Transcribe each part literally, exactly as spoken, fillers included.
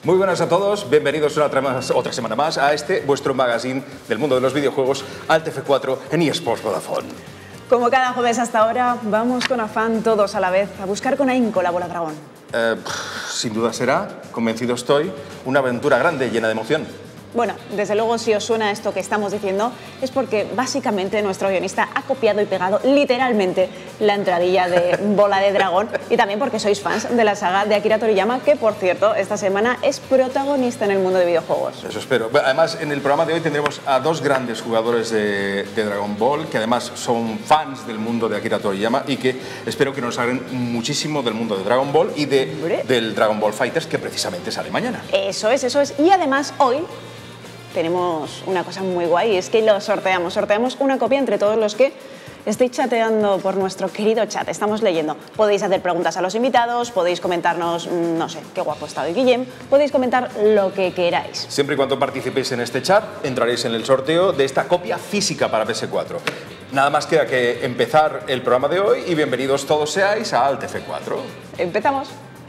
Muy buenas a todos, bienvenidos una otra semana más a este, vuestro magazine del mundo de los videojuegos, Alt F cuatro en eSports Vodafone. Como cada jueves hasta ahora, vamos con afán todos a la vez a buscar con ahínco la bola dragón. Eh, sin duda será, convencido estoy, una aventura grande llena de emoción. Bueno, desde luego si os suena esto que estamos diciendo es porque básicamente nuestro guionista ha copiado y pegado literalmente la entradilla de Bola de Dragón y también porque sois fans de la saga de Akira Toriyama, que por cierto esta semana es protagonista en el mundo de videojuegos. Eso espero. Además en el programa de hoy tendremos a dos grandes jugadores de, de Dragon Ball que además son fans del mundo de Akira Toriyama y que espero que nos hablen muchísimo del mundo de Dragon Ball y de, del Dragon Ball Fighters, que precisamente sale mañana. Eso es, eso es. Y además hoy tenemos una cosa muy guay, y es que lo sorteamos. Sorteamos una copia entre todos los que estéis chateando por nuestro querido chat. Estamos leyendo. Podéis hacer preguntas a los invitados, podéis comentarnos, no sé, qué guapo está hoy Guillem, podéis comentar lo que queráis. Siempre y cuando participéis en este chat, entraréis en el sorteo de esta copia física para P S cuatro. Nada más queda que empezar el programa de hoy y bienvenidos todos seáis a Alt F cuatro. Empezamos.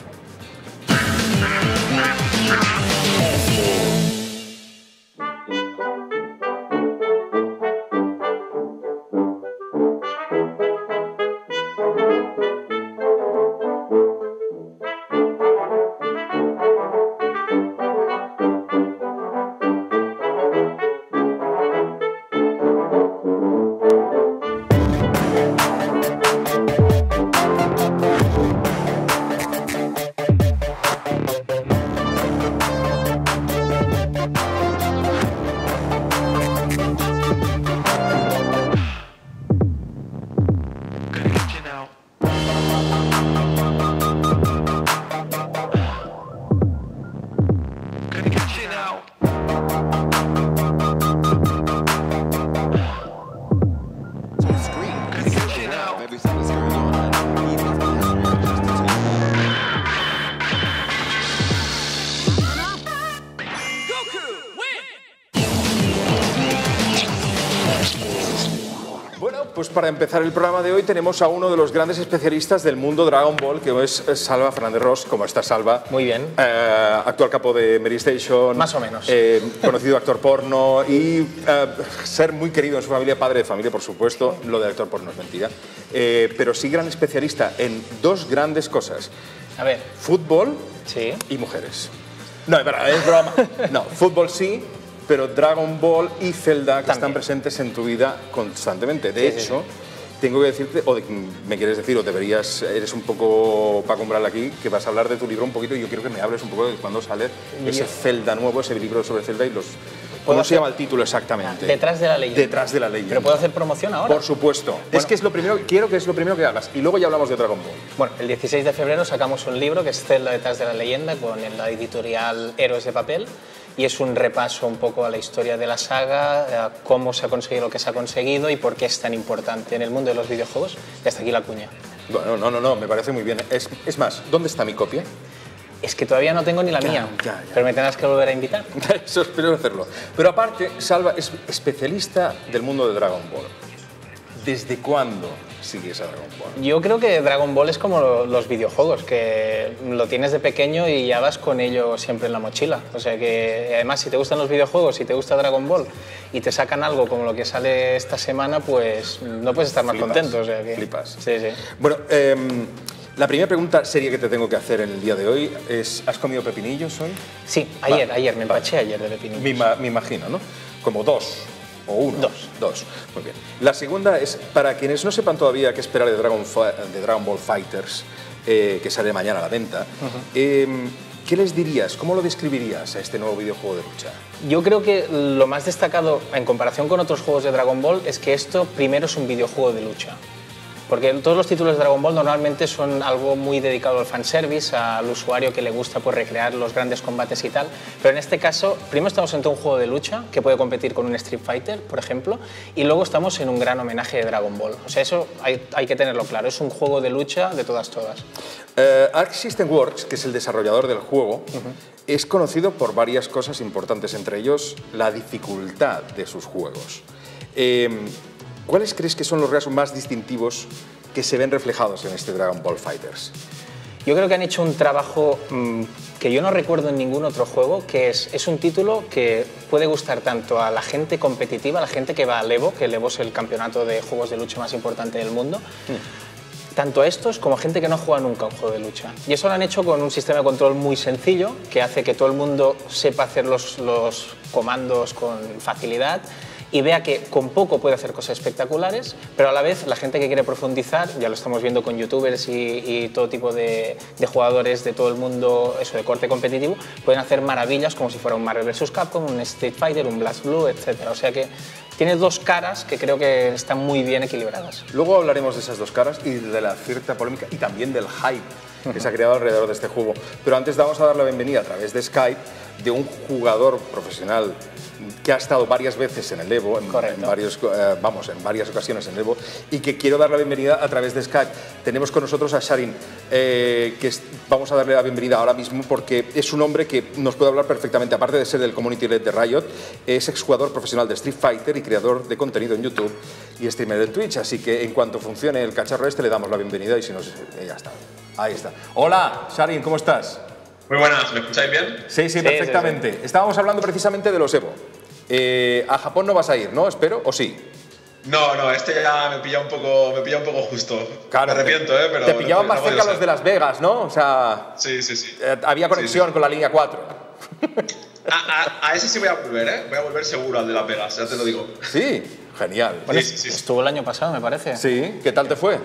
Pues para empezar el programa de hoy tenemos a uno de los grandes especialistas del mundo Dragon Ball, que es Salva Fernández Ros. ¿Cómo estás, Salva? Muy bien. Eh, actual capo de Mary Station. Más o menos. Eh, conocido actor porno y eh, ser muy querido en su familia, padre de familia, por supuesto. Lo de actor porno es mentira. Eh, pero sí gran especialista en dos grandes cosas. A ver. Fútbol sí. y mujeres. No, es verdad, es broma. No, fútbol sí, pero Dragon Ball y Zelda que También. están presentes en tu vida constantemente. De sí, hecho, sí, sí. tengo que decirte, o de, me quieres decir, o deberías, eres un poco Paco Umbral aquí, que vas a hablar de tu libro un poquito y yo quiero que me hables un poco de cuándo sale yo. ese Zelda nuevo, ese libro sobre Zelda y los... ¿Cómo se llama el título exactamente? Detrás de la leyenda. Detrás de la leyenda. ¿Pero puedo hacer promoción ahora? Por supuesto. Bueno. Es que es lo primero, quiero que es lo primero que hagas y luego ya hablamos de Dragon Ball. Bueno, el dieciséis de febrero sacamos un libro que es Zelda Detrás de la leyenda con la editorial Héroes de Papel. Y es un repaso un poco a la historia de la saga, a cómo se ha conseguido lo que se ha conseguido y por qué es tan importante en el mundo de los videojuegos. Y hasta aquí la cuña. Bueno, no, no, no, me parece muy bien. Es, es más, ¿dónde está mi copia? Es que todavía no tengo ni la ya, mía, ya, ya. pero me tendrás que volver a invitar. Eso espero hacerlo. Pero aparte, Salva es especialista del mundo de Dragon Ball. ¿Desde cuándo sigues a Dragon Ball? Yo creo que Dragon Ball es como los videojuegos, que lo tienes de pequeño y ya vas con ello siempre en la mochila. O sea que, además, si te gustan los videojuegos, si te gusta Dragon Ball y te sacan algo como lo que sale esta semana, pues no puedes estar más Flipas, contento. O sea que... Flipas. Sí, sí. Bueno, eh, la primera pregunta seria que te tengo que hacer en el día de hoy es, ¿has comido pepinillos hoy? Sí, ayer, vale. ayer, me empaché ayer de pepinillos. Me, me imagino, ¿no? Como dos. ¿O uno? Dos. Dos. Muy bien. La segunda es, para quienes no sepan todavía qué esperar de Dragon, de Dragon Ball Fighters, eh, que sale mañana a la venta, uh-huh. eh, ¿qué les dirías? ¿Cómo lo describirías a este nuevo videojuego de lucha? Yo creo que lo más destacado en comparación con otros juegos de Dragon Ball es que esto primero es un videojuego de lucha. Porque todos los títulos de Dragon Ball normalmente son algo muy dedicado al fanservice, al usuario que le gusta pues, recrear los grandes combates y tal. Pero en este caso, primero estamos ante un juego de lucha que puede competir con un Street Fighter, por ejemplo, y luego estamos en un gran homenaje de Dragon Ball. O sea, eso hay, hay que tenerlo claro, es un juego de lucha de todas, todas. Uh, Arc System Works, que es el desarrollador del juego, uh-huh. es conocido por varias cosas importantes, entre ellos la dificultad de sus juegos. Eh, ¿Cuáles crees que son los rasgos más distintivos que se ven reflejados en este Dragon Ball Fighters? Yo creo que han hecho un trabajo mmm, que yo no recuerdo en ningún otro juego, que es, es un título que puede gustar tanto a la gente competitiva, a la gente que va al Evo, que el Evo es el campeonato de juegos de lucha más importante del mundo, mm. tanto a estos como a gente que no juega nunca un juego de lucha. Y eso lo han hecho con un sistema de control muy sencillo, que hace que todo el mundo sepa hacer los, los comandos con facilidad y vea que con poco puede hacer cosas espectaculares, pero a la vez la gente que quiere profundizar, ya lo estamos viendo con youtubers y, y todo tipo de, de jugadores de todo el mundo, eso de corte competitivo, pueden hacer maravillas como si fuera un Marvel versus. Capcom, un Street Fighter, un Blast Blue, etcétera. O sea que tiene dos caras que creo que están muy bien equilibradas. Luego hablaremos de esas dos caras y de la cierta polémica y también del hype que se ha creado alrededor de este juego. Pero antes vamos a dar la bienvenida a través de Skype de un jugador profesional que ha estado varias veces en el Evo, en, en, varios, eh, vamos, en varias ocasiones en el Evo, y que quiero dar la bienvenida a través de Skype. Tenemos con nosotros a Sharin, eh, que es, vamos a darle la bienvenida ahora mismo porque es un hombre que nos puede hablar perfectamente, aparte de ser del Community Lead de Riot, es exjugador profesional de Street Fighter y creador de contenido en YouTube y streamer en Twitch, así que en cuanto funcione el cacharro este le damos la bienvenida y si no, eh, ya está. Ahí está. Hola, Sharin, ¿cómo estás? Muy buenas, ¿me escucháis bien? Sí, sí, sí perfectamente. Sí, sí. Estábamos hablando precisamente de los Evo. Eh, a Japón no vas a ir, ¿no? Espero, ¿o sí? No, no, este ya me pilla un poco, me pilla un poco justo. Claro, me arrepiento, ¿eh? Pero te pillaban no, más no cerca los de Las Vegas, ¿no? O sea, sí, sí, sí. Eh, había conexión sí, sí. con la línea cuatro. A, a, a ese sí voy a volver, ¿eh? Voy a volver seguro al de Las Vegas, ya te lo digo. Sí, genial. Bueno, sí, sí, sí, estuvo el año pasado, me parece. Sí, ¿qué tal te fue?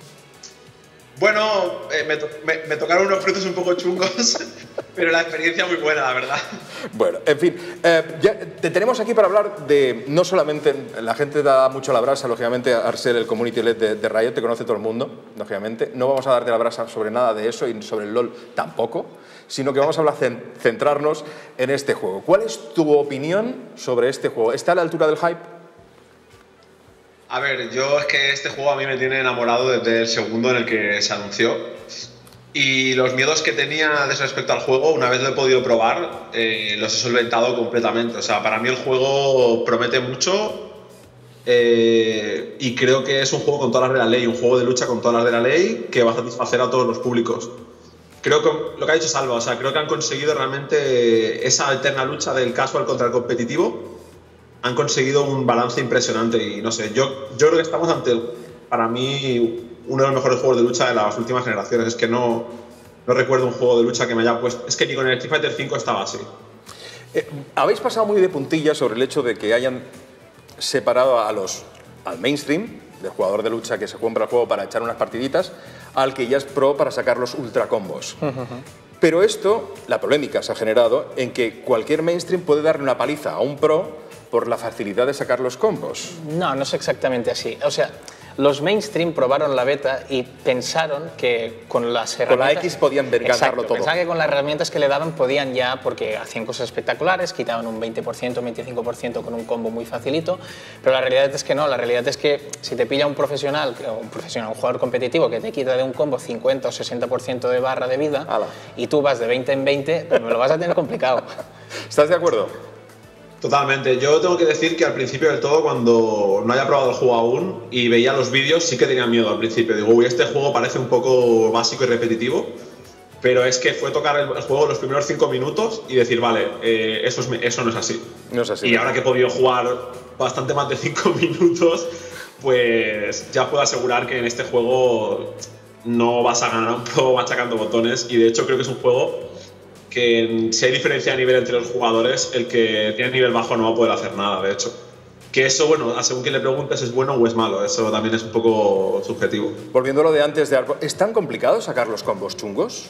Bueno, eh, me, to me, me tocaron unos frutos un poco chungos, pero la experiencia muy buena, la verdad. Bueno, en fin, eh, ya te tenemos aquí para hablar de, no solamente, la gente da mucho la brasa, lógicamente, al ser el Community Lead de, de Riot, te conoce todo el mundo, lógicamente. No vamos a darte la brasa sobre nada de eso y sobre el LoL tampoco, sino que vamos a hablar, centrarnos en este juego. ¿Cuál es tu opinión sobre este juego? ¿Está a la altura del hype? A ver, yo es que este juego a mí me tiene enamorado desde el segundo en el que se anunció y los miedos que tenía respecto al juego, una vez lo he podido probar, eh, los he solventado completamente. O sea, para mí el juego promete mucho eh, y creo que es un juego con todas las de la ley, un juego de lucha con todas las de la ley que va a satisfacer a todos los públicos. Creo que lo que ha dicho Salva, o sea, creo que han conseguido realmente esa alterna lucha del casual contra el competitivo. Han conseguido un balance impresionante y no sé, yo, yo creo que estamos ante, para mí, uno de los mejores juegos de lucha de las últimas generaciones. Es que no, no recuerdo un juego de lucha que me haya puesto... Es que ni con el Street Fighter cinco estaba así. Eh, Habéis pasado muy de puntillas sobre el hecho de que hayan separado a los, al mainstream, del jugador de lucha que se compra el juego para echar unas partiditas, al que ya es pro para sacar los ultra combos. Uh-huh. Pero esto, la polémica se ha generado en que cualquier mainstream puede darle una paliza a un pro por la facilidad de sacar los combos. No, no es exactamente así. O sea, los mainstream probaron la beta y pensaron que con las herramientas... Con la X podían ganarlo todo. Pensaban que con las herramientas que le daban podían ya, porque hacían cosas espectaculares, quitaban un veinte por ciento, veinticinco por ciento con un combo muy facilito, pero la realidad es que no, la realidad es que si te pilla un profesional, un profesional, un jugador competitivo que te quita de un combo cincuenta o sesenta por ciento de barra de vida, Ala. y tú vas de veinte en veinte, pues me lo vas a tener complicado. ¿Estás de acuerdo? Totalmente. Yo tengo que decir que al principio del todo, cuando no haya probado el juego aún y veía los vídeos, sí que tenía miedo al principio. Digo, uy, este juego parece un poco básico y repetitivo, pero es que fue tocar el, el juego los primeros cinco minutos y decir, vale, eh, eso, es, eso no es así. No es así. Y ahora que he podido jugar bastante más de cinco minutos, pues ya puedo asegurar que en este juego no vas a ganar un pro machacando botones y de hecho creo que es un juego que si hay diferencia de nivel entre los jugadores, el que tiene nivel bajo no va a poder hacer nada, de hecho. Que eso, bueno, según quien le preguntes, es bueno o es malo, eso también es un poco subjetivo. Volviendo a lo de antes de Arco, ¿es tan complicado sacar los combos chungos?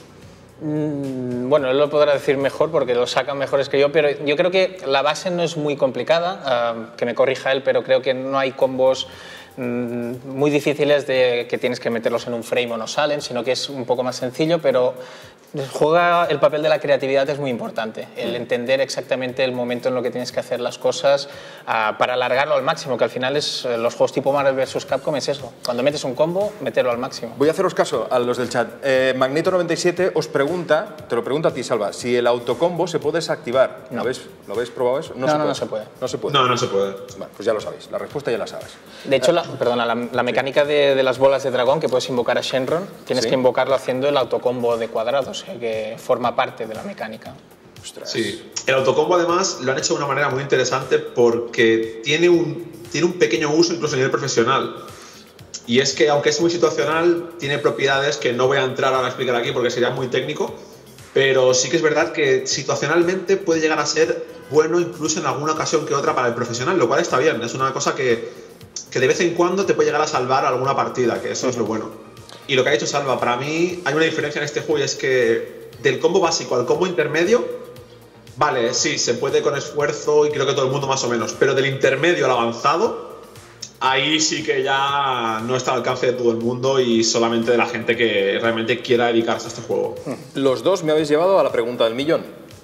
Mm, bueno, él lo podrá decir mejor porque lo sacan mejores que yo, pero yo creo que la base no es muy complicada, uh, que me corrija él, pero creo que no hay combos mm, muy difíciles de que tienes que meterlos en un frame o no salen, sino que es un poco más sencillo, pero juega el papel de la creatividad, es muy importante, el entender exactamente el momento en lo que tienes que hacer las cosas uh, para alargarlo al máximo, que al final es los juegos tipo Marvel versus. Capcom es eso, cuando metes un combo, meterlo al máximo. Voy a haceros caso a los del chat. Eh, Magneto noventa y siete os pregunta, te lo pregunto a ti, Salva, si el autocombo se puede desactivar. No. ¿Lo habéis, ¿Lo habéis probado eso? No, no, se, no, puede. no se puede. No, no se puede. Vale, pues ya lo sabéis, la respuesta ya la sabes. De hecho, la, perdona, la, la mecánica de, de las bolas de dragón, que puedes invocar a Shenron, tienes ¿Sí? que invocarlo haciendo el autocombo de cuadrados, eh, que forma parte de la mecánica. Ostras. Sí, el autocombo además lo han hecho de una manera muy interesante porque tiene un, tiene un pequeño uso incluso a nivel profesional. Y es que, aunque es muy situacional, tiene propiedades que no voy a entrar ahora a explicar aquí porque sería muy técnico, pero sí que es verdad que situacionalmente puede llegar a ser bueno incluso en alguna ocasión que otra para el profesional, lo cual está bien. Es una cosa que, que de vez en cuando te puede llegar a salvar alguna partida, que eso es lo bueno. Y lo que ha dicho Salva, para mí hay una diferencia en este juego y es que del combo básico al combo intermedio, vale, sí, se puede con esfuerzo y creo que todo el mundo más o menos, pero del intermedio al avanzado, ahí sí que ya no está al alcance de todo el mundo y solamente de la gente que realmente quiera dedicarse a este juego. Los dos me habéis llevado a la pregunta del millón.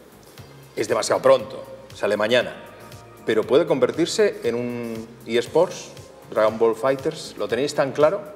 Es demasiado pronto, sale mañana, pero ¿puede convertirse en un eSports, Dragon Ball Fighters? ¿Lo tenéis tan claro?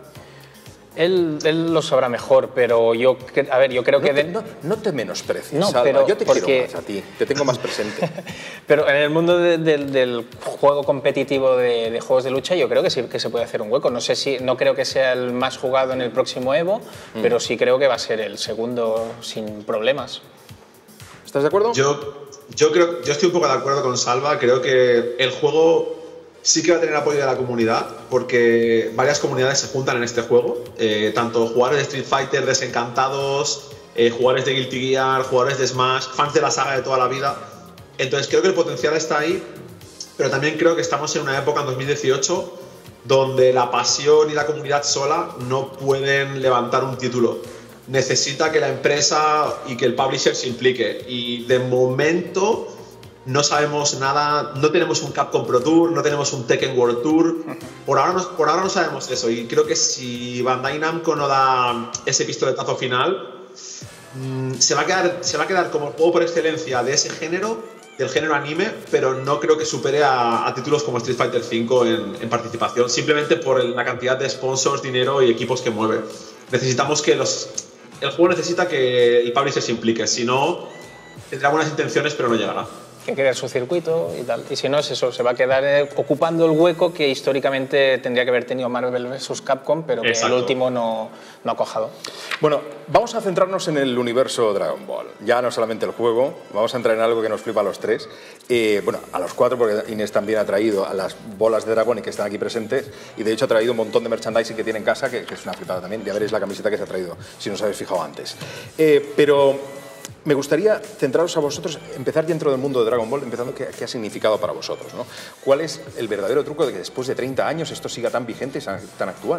Él, él lo sabrá mejor, pero yo, a ver, yo creo No que... te, de... no, no te menosprecies, No, Salva. pero Yo te porque... quiero más a ti, te tengo más presente. Pero en el mundo de, de, del juego competitivo de, de juegos de lucha, yo creo que sí que se puede hacer un hueco. No sé si, no creo que sea el más jugado en el próximo Evo, mm. pero sí creo que va a ser el segundo sin problemas. ¿Estás de acuerdo? Yo, yo, creo, yo estoy un poco de acuerdo con Salva. Creo que el juego sí que va a tener apoyo de la comunidad, porque varias comunidades se juntan en este juego. Eh, tanto jugadores de Street Fighter desencantados, eh, jugadores de Guilty Gear, jugadores de Smash, fans de la saga de toda la vida. Entonces creo que el potencial está ahí, pero también creo que estamos en una época, en dos mil dieciocho, donde la pasión y la comunidad sola no pueden levantar un título. Necesita que la empresa y que el publisher se implique. Y de momento no sabemos nada, no tenemos un Capcom Pro Tour, no tenemos un Tekken World Tour. Por ahora, no, por ahora no sabemos eso. Y creo que si Bandai Namco no da ese pistoletazo final, mmm, se, va a quedar, se va a quedar como el juego por excelencia de ese género, del género anime, pero no creo que supere a, a títulos como Street Fighter cinco en, en participación, simplemente por el, la cantidad de sponsors, dinero y equipos que mueve. Necesitamos que los... El juego necesita que el publisher se implique, si no, tendrá buenas intenciones, pero no llegará. Que crear su circuito y tal. Y si no es eso, se va a quedar eh, ocupando el hueco que históricamente tendría que haber tenido Marvel versus Capcom, pero que Exacto. el último no, no ha cojado. Bueno, vamos a centrarnos en el universo Dragon Ball. Ya no solamente el juego, vamos a entrar en algo que nos flipa a los tres. Eh, bueno, a los cuatro, porque Inés también ha traído a las bolas de dragón y que están aquí presentes. Y de hecho ha traído un montón de merchandising que tiene en casa, que, que es una flipada también. Ya veréis la camiseta que se ha traído, si no os habéis fijado antes. Eh, pero... Me gustaría centraros a vosotros, empezar dentro del mundo de Dragon Ball, empezando qué, qué ha significado para vosotros, ¿no? ¿Cuál es el verdadero truco de que después de treinta años esto siga tan vigente y tan actual?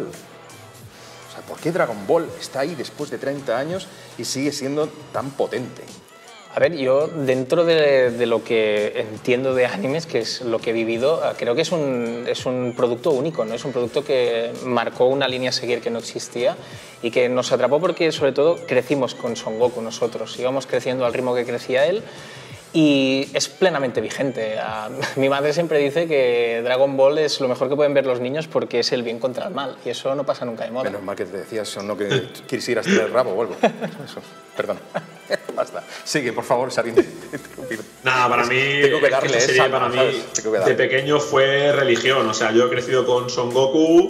O sea, ¿por qué Dragon Ball está ahí después de treinta años y sigue siendo tan potente? A ver, yo dentro de, de lo que entiendo de animes, que es lo que he vivido, creo que es un, es un producto único, ¿no? Es un producto que marcó una línea a seguir que no existía y que nos atrapó porque sobre todo crecimos con Son Goku nosotros, íbamos creciendo al ritmo que crecía él y es plenamente vigente. A, mi madre siempre dice que Dragon Ball es lo mejor que pueden ver los niños porque es el bien contra el mal y eso no pasa nunca de moda. Menos mal que te decías eso, no que quisieras tirar el rabo o algo. Eso, perdón. Basta. Sigue, por favor, Sarin. Nada, para mí, tengo que darle esa serie para mí de pequeño fue religión. O sea, yo he crecido con Son Goku.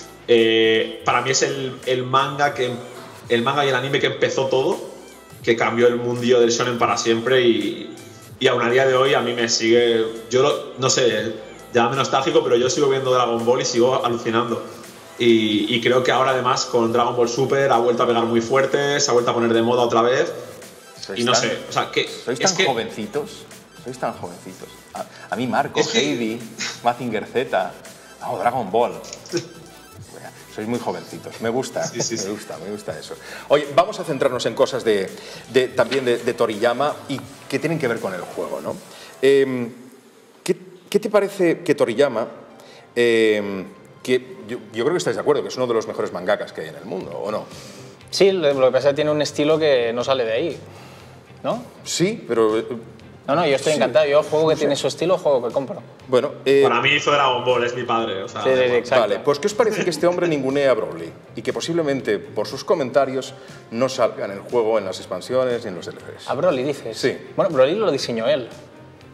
Eh, para mí es el, el manga que el manga y el anime que empezó todo, que cambió el mundillo del shonen para siempre y, y aún a día de hoy a mí me sigue. Yo lo, no sé, llámame nostálgico, pero yo sigo viendo Dragon Ball y sigo alucinando. Y, y creo que ahora además con Dragon Ball Super ha vuelto a pegar muy fuerte, se ha vuelto a poner de moda otra vez. Y no tan, sé, o sea, que... ¿Sois tan que, jovencitos? ¿Sois tan jovencitos? A, a mí Marco, es Heidi, que... Mazinger Z, oh, Dragon Ball. Sois muy jovencitos, me gusta, sí, sí, me sí. gusta, me gusta eso. Oye, vamos a centrarnos en cosas de, de, también de, de Toriyama y que tienen que ver con el juego, ¿no? Eh, ¿qué, ¿Qué te parece que Toriyama, eh, que yo, yo creo que estáis de acuerdo, que es uno de los mejores mangakas que hay en el mundo, ¿o no? Sí, lo que pasa es que tiene un estilo que no sale de ahí, ¿no? Sí, pero... No, no, yo estoy sí. encantado. Yo juego que sí. tiene su estilo, juego que compro. Bueno, eh, para mí hizo Dragon Ball, es mi padre. O sea, sí, sí, exacto. Vale, pues ¿qué os parece que este hombre ningunea a Broly? Y que posiblemente por sus comentarios no salga en el juego, en las expansiones ni en los D L Cs. ¿A Broly dices? Sí. Bueno, Broly lo diseñó él.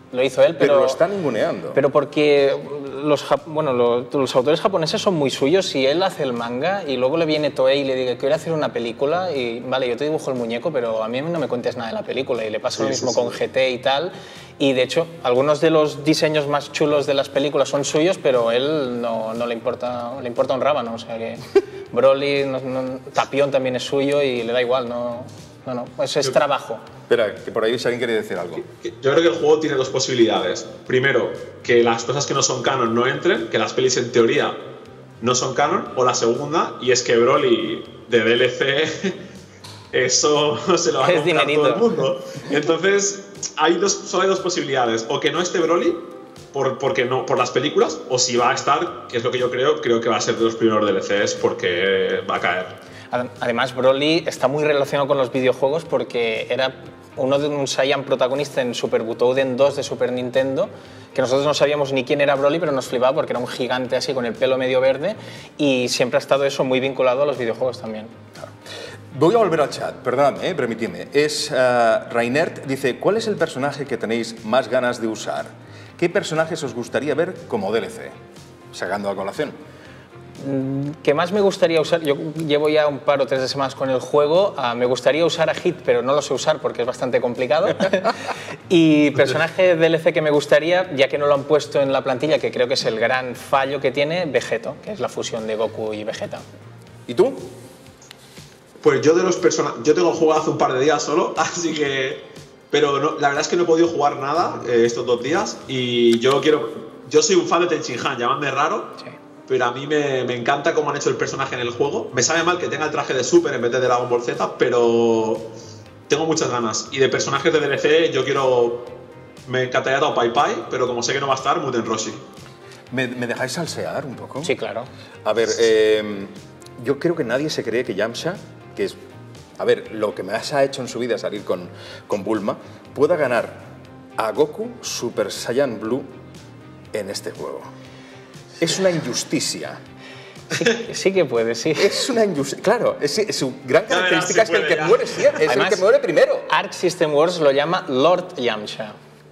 Lo hizo él, pero... Pero lo está ninguneando. Pero porque los, bueno, los, los autores japoneses son muy suyos y él hace el manga y luego le viene Toei y le dice que quiere hacer una película y vale, yo te dibujo el muñeco, pero a mí no me cuentes nada de la película. Y le pasa sí, lo mismo sí, con sí. G T y tal. Y de hecho, algunos de los diseños más chulos de las películas son suyos, pero él no, no le importa le importa un rábano. O sea que Broly, no, no, Tapión también es suyo y le da igual, no... No, no, eso es yo, trabajo. Espera, que por ahí si alguien quiere decir algo. Yo creo que el juego tiene dos posibilidades. Primero, que las cosas que no son canon no entren, que las pelis en teoría no son canon. O la segunda, y es que Broly de D L C, eso se lo va a comprar dinerito. Todo el mundo. Entonces, hay dos, solo hay dos posibilidades. O que no esté Broly, por, porque no, por las películas, o si va a estar, que es lo que yo creo, creo que va a ser de los primeros D L Cs porque va a caer. Además, Broly está muy relacionado con los videojuegos porque era uno de un Saiyan protagonista en Super Butoden dos de Super Nintendo, que nosotros no sabíamos ni quién era Broly, pero nos flipaba porque era un gigante así con el pelo medio verde y siempre ha estado eso muy vinculado a los videojuegos también. Claro. Voy a volver al chat, perdóname, eh, permitidme. Es uh, Rainert, dice, ¿cuál es el personaje que tenéis más ganas de usar? ¿Qué personajes os gustaría ver como D L C? Sacando a colación. ¿Qué más me gustaría usar? Yo llevo ya un par o tres de semanas con el juego. Uh, me gustaría usar a Hit, pero no lo sé usar porque es bastante complicado. Y personaje D L C que me gustaría, ya que no lo han puesto en la plantilla, que creo que es el gran fallo que tiene, Vegeto, que es la fusión de Goku y Vegeta. ¿Y tú? Pues yo de los personajes... Yo tengo jugado hace un par de días solo, así que... Pero no, la verdad es que no he podido jugar nada eh, estos dos días y yo quiero... Yo soy un fan de Tenchin Han, llamadme raro. Sí. Pero a mí me, me encanta cómo han hecho el personaje en el juego. Me sabe mal que tenga el traje de Super en vez de Dragon Ball Z, pero tengo muchas ganas. Y de personajes de D L C yo quiero... Me encantaría Tao Pai Pai, pero como sé que no va a estar, Muten Roshi. ¿Me, ¿Me dejáis salsear un poco? Sí, claro. A ver, eh, yo creo que nadie se cree que Yamcha, que es, a ver, lo que más ha hecho en su vida salir con, con Bulma, pueda ganar a Goku Super Saiyan Blue en este juego. Es una injusticia. Sí, sí que puede, sí. Es una injusticia. Claro, es, es su gran característica no, no, sí es que el que ya. muere siempre, es Además, el que muere primero. Arc System Wars lo llama Lord Yamcha.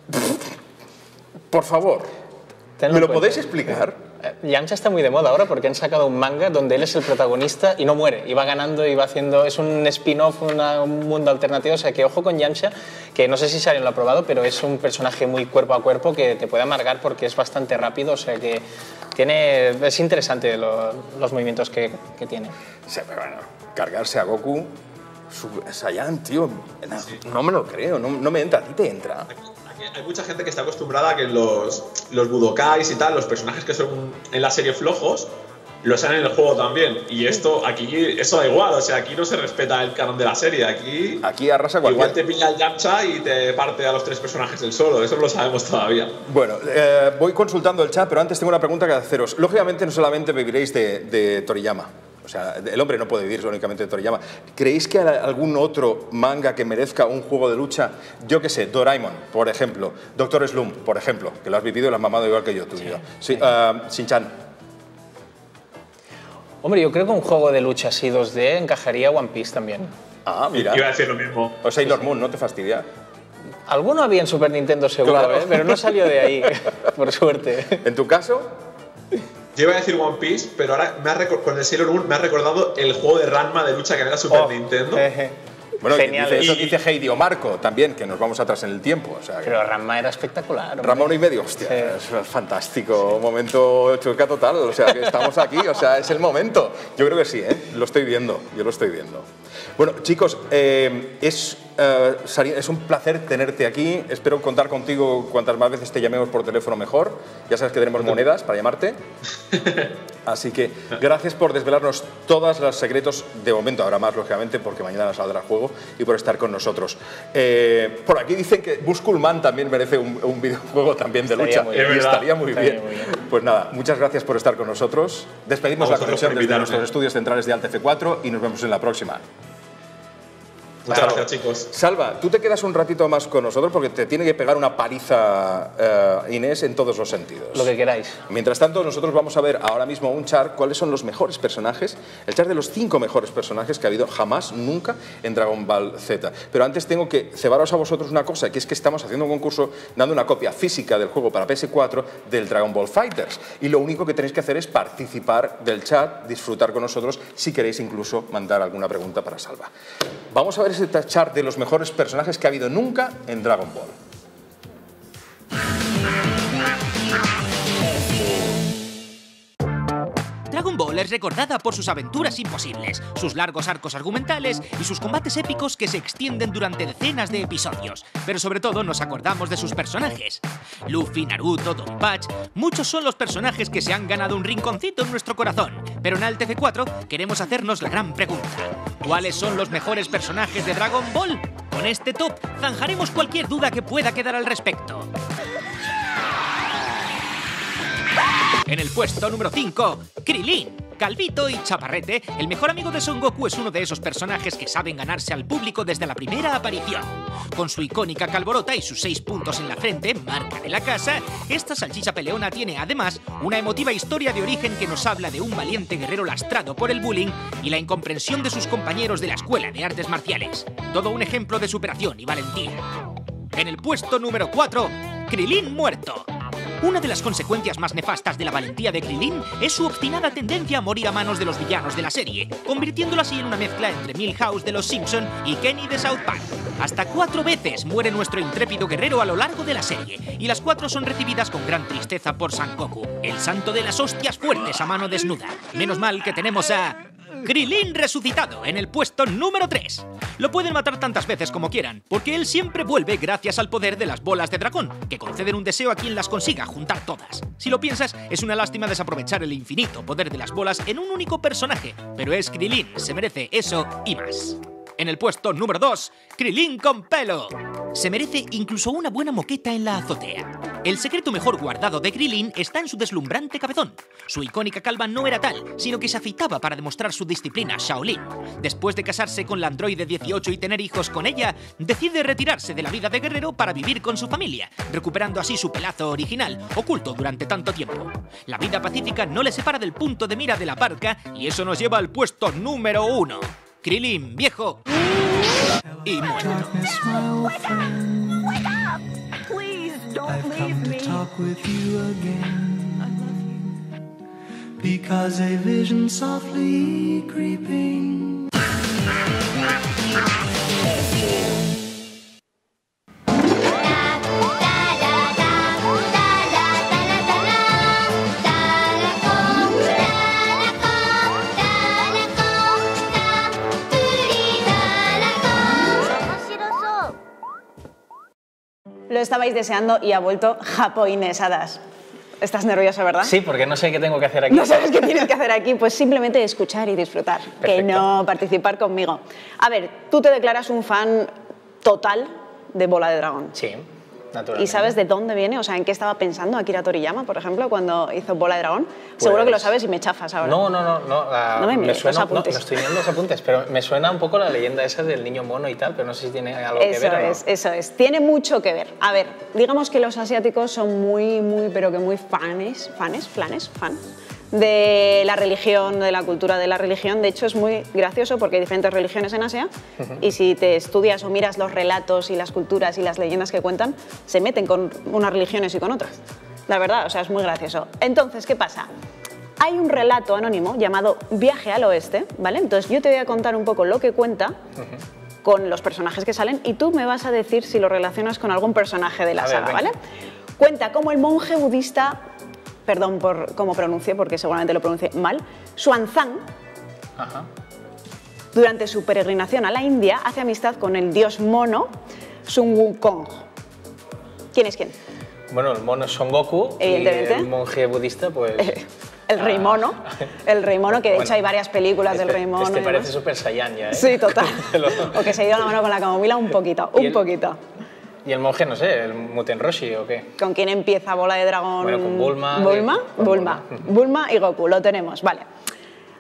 Por favor, ¿me lo podéis explicar? Yamcha está muy de moda ahora porque han sacado un manga donde él es el protagonista y no muere, y va ganando y va haciendo... Es un spin-off, un mundo alternativo, o sea que ojo con Yamcha, que no sé si Saren lo ha probado, pero es un personaje muy cuerpo a cuerpo que te puede amargar porque es bastante rápido, o sea que tiene... Es interesante lo, los movimientos que, que tiene. Sí, pero bueno, cargarse a Goku, su Saiyan, tío, no, no me lo creo, no, no me entra, a ti te entra. Hay mucha gente que está acostumbrada a que los, los Budokais y tal, los personajes que son en la serie flojos, los sean en el juego también. Y esto, aquí, eso da igual, o sea, aquí no se respeta el canon de la serie. Aquí, aquí arrasa cualquier... Igual te pilla el Yamcha y te parte a los tres personajes del solo, eso no lo sabemos todavía. Bueno, eh, voy consultando el chat, pero antes tengo una pregunta que haceros. Lógicamente no solamente viviréis de, de Toriyama. O sea, el hombre no puede vivir únicamente de Toriyama. ¿Creéis que hay algún otro manga que merezca un juego de lucha? Yo qué sé, Doraemon, por ejemplo. Doctor Slump, por ejemplo, que lo has vivido y lo has mamado igual que yo, tú y yo. Sí, uh, Shin-chan. Hombre, yo creo que un juego de lucha así dos D encajaría One Piece también. Ah, mira. Iba a decir lo mismo. O Sailor Moon, ¿no te fastidia? Alguno había en Super Nintendo seguro, claro. ¿eh? Pero no salió de ahí, por suerte. ¿En tu caso? Yo iba a decir One Piece, pero ahora me ha con el Sailor Moon me ha recordado el juego de Ranma de lucha que era Super oh, Nintendo. Eh, bueno, genial. Dice, eso dice Heidi o Marco también, que nos vamos atrás en el tiempo. O sea, pero Ranma era espectacular. Ranma uno y medio, hostia, sí. Es fantástico. Un momento chueca total, o sea, que estamos aquí, o sea, es el momento. Yo creo que sí, ¿eh? Lo estoy viendo, yo lo estoy viendo. Bueno, chicos, eh, es, eh, es un placer tenerte aquí. Espero contar contigo cuantas más veces te llamemos por teléfono mejor. Ya sabes que tenemos monedas para llamarte. Así que gracias por desvelarnos todos los secretos. De momento habrá más, lógicamente, porque mañana saldrá el juego, y por estar con nosotros. Eh, por aquí dicen que Busculman también merece un, un videojuego también de estaría lucha. Muy y estaría, muy, estaría bien. muy bien. Pues nada, muchas gracias por estar con nosotros. Despedimos la conexión desde nuestros estudios centrales de Alt F cuatro y nos vemos en la próxima. Muchas Salva. gracias, chicos. Salva, tú te quedas un ratito más con nosotros porque te tiene que pegar una paliza uh, Inés en todos los sentidos. Lo que queráis. Mientras tanto, nosotros vamos a ver ahora mismo un chart, cuáles son los mejores personajes, el chart de los cinco mejores personajes que ha habido jamás, nunca en Dragon Ball Z. Pero antes tengo que cebaros a vosotros una cosa, que es que estamos haciendo un concurso dando una copia física del juego para P S cuatro del Dragon Ball Fighters. Y lo único que tenéis que hacer es participar del chat, disfrutar con nosotros, si queréis incluso mandar alguna pregunta para Salva. Vamos a ver ese chart de los mejores personajes que ha habido nunca en Dragon Ball. Dragon Ball es recordada por sus aventuras imposibles, sus largos arcos argumentales y sus combates épicos que se extienden durante decenas de episodios. Pero sobre todo nos acordamos de sus personajes. Luffy, Naruto, Don Patch, muchos son los personajes que se han ganado un rinconcito en nuestro corazón. Pero en Alt F cuatro queremos hacernos la gran pregunta: ¿cuáles son los mejores personajes de Dragon Ball? Con este top zanjaremos cualquier duda que pueda quedar al respecto. En el puesto número cinco, Krilin. Calvito y chaparrete, el mejor amigo de Son Goku es uno de esos personajes que saben ganarse al público desde la primera aparición. Con su icónica calborota y sus seis puntos en la frente, marca de la casa, esta salchicha peleona tiene además una emotiva historia de origen que nos habla de un valiente guerrero lastrado por el bullying y la incomprensión de sus compañeros de la escuela de artes marciales. Todo un ejemplo de superación y valentía. En el puesto número cuatro, Krilin muerto. Una de las consecuencias más nefastas de la valentía de Krilin es su obstinada tendencia a morir a manos de los villanos de la serie, convirtiéndolo así en una mezcla entre Milhouse de Los Simpson y Kenny de South Park. Hasta cuatro veces muere nuestro intrépido guerrero a lo largo de la serie, y las cuatro son recibidas con gran tristeza por Sangoku, el santo de las hostias fuertes a mano desnuda. Menos mal que tenemos a Krilin resucitado en el puesto número tres. Lo pueden matar tantas veces como quieran, porque él siempre vuelve gracias al poder de las bolas de dragón, que conceden un deseo a quien las consiga juntar todas. Si lo piensas, es una lástima desaprovechar el infinito poder de las bolas en un único personaje, pero es Krilin, se merece eso y más. En el puesto número dos, Krilin con pelo. Se merece incluso una buena moqueta en la azotea. El secreto mejor guardado de Krilin está en su deslumbrante cabezón. Su icónica calva no era tal, sino que se afeitaba para demostrar su disciplina Shaolin. Después de casarse con la androide dieciocho y tener hijos con ella, decide retirarse de la vida de guerrero para vivir con su familia, recuperando así su pelazo original, oculto durante tanto tiempo. La vida pacífica no le separa del punto de mira de la parca, y eso nos lleva al puesto número uno. Krilin, viejo y muerto. I've come to talk with you again, I love you, because a vision softly creeping. Lo estabais deseando y ha vuelto Japo Inés Hadas. Estás nervioso, ¿verdad? Sí, porque no sé qué tengo que hacer aquí. ¿No sabes qué tienes que hacer aquí? Pues simplemente escuchar y disfrutar, Perfecto. que no participar conmigo. A ver, tú te declaras un fan total de Bola de Dragón. Sí, naturalmente. ¿Y sabes de dónde viene? O sea, ¿en qué estaba pensando Akira Toriyama, por ejemplo, cuando hizo Bola de Dragón? Pues... Seguro que lo sabes y me chafas ahora. No, no, no. No, la... no me mires suena, los apuntes. No, no estoy viendo los apuntes, pero me suena un poco la leyenda esa del niño mono y tal, pero no sé si tiene algo eso que ver o no. es, eso es. Tiene mucho que ver. A ver, digamos que los asiáticos son muy, muy, pero que muy fanes, fanes, flanes, fan, de la religión, de la cultura de la religión. De hecho, es muy gracioso porque hay diferentes religiones en Asia uh-huh. y si te estudias o miras los relatos y las culturas y las leyendas que cuentan, se meten con unas religiones y con otras. La verdad, o sea, es muy gracioso. Entonces, ¿qué pasa? Hay un relato anónimo llamado Viaje al Oeste, ¿vale? Entonces, yo te voy a contar un poco lo que cuenta uh-huh. con los personajes que salen y tú me vas a decir si lo relacionas con algún personaje de la a saga, ver, ¿vale? Cuenta cómo el monje budista, perdón por cómo pronuncie, porque seguramente lo pronuncie mal, Xuanzang, Ajá. durante su peregrinación a la India, hace amistad con el dios mono Sun Wukong. ¿Quién es quién? Bueno, el mono es Son Goku y el monje budista, pues... El Rey Mono, el Rey Mono, que de bueno, hecho hay varias películas este, del Rey Mono. Este parece Super Saiyan ya, ¿eh? Sí, total. O que se ha ido la mano con la camomila un poquito, un el, poquito. ¿Y el monje, no sé, el Muten Roshi o qué? ¿Con quién empieza Bola de Dragón? Bueno, con Bulma. ¿Bulma? Y, con Bulma. Bulma. Bulma y Goku, lo tenemos, vale.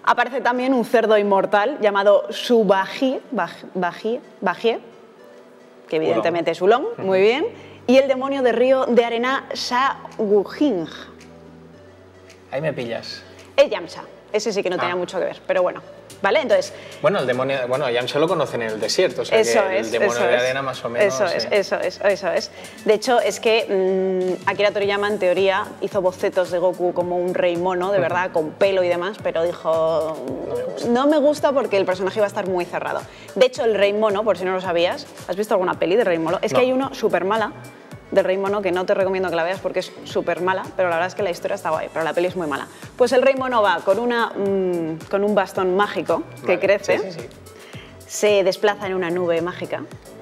Aparece también un cerdo inmortal llamado Subaji, Baji, Bajie, que evidentemente es Ulong, muy bien, y el demonio de río de arena Shagujing. Ahí me pillas. El Yamcha, ese sí que no tenía Ah. mucho que ver, pero bueno, ¿vale? Entonces... Bueno, el demonio, bueno, Yamcha lo conocen en el desierto, o sea Eso que es, el demonio eso de es. arena más o menos... Eso es, sí. eso es, eso es. De hecho, es que mmm, Akira Toriyama, en teoría, hizo bocetos de Goku como un rey mono, de verdad, con pelo y demás, pero dijo, no me gusta porque el personaje iba a estar muy cerrado. De hecho, el rey mono, por si no lo sabías, ¿has visto alguna peli de rey mono? Es No. que hay uno súper mala del Rey Mono, que no te recomiendo que la veas porque es súper mala, pero la verdad es que la historia está guay, pero la peli es muy mala. Pues el Rey Mono va con, una, mmm, con un bastón mágico que Vale, crece, sí, sí, sí. se desplaza en una nube mágica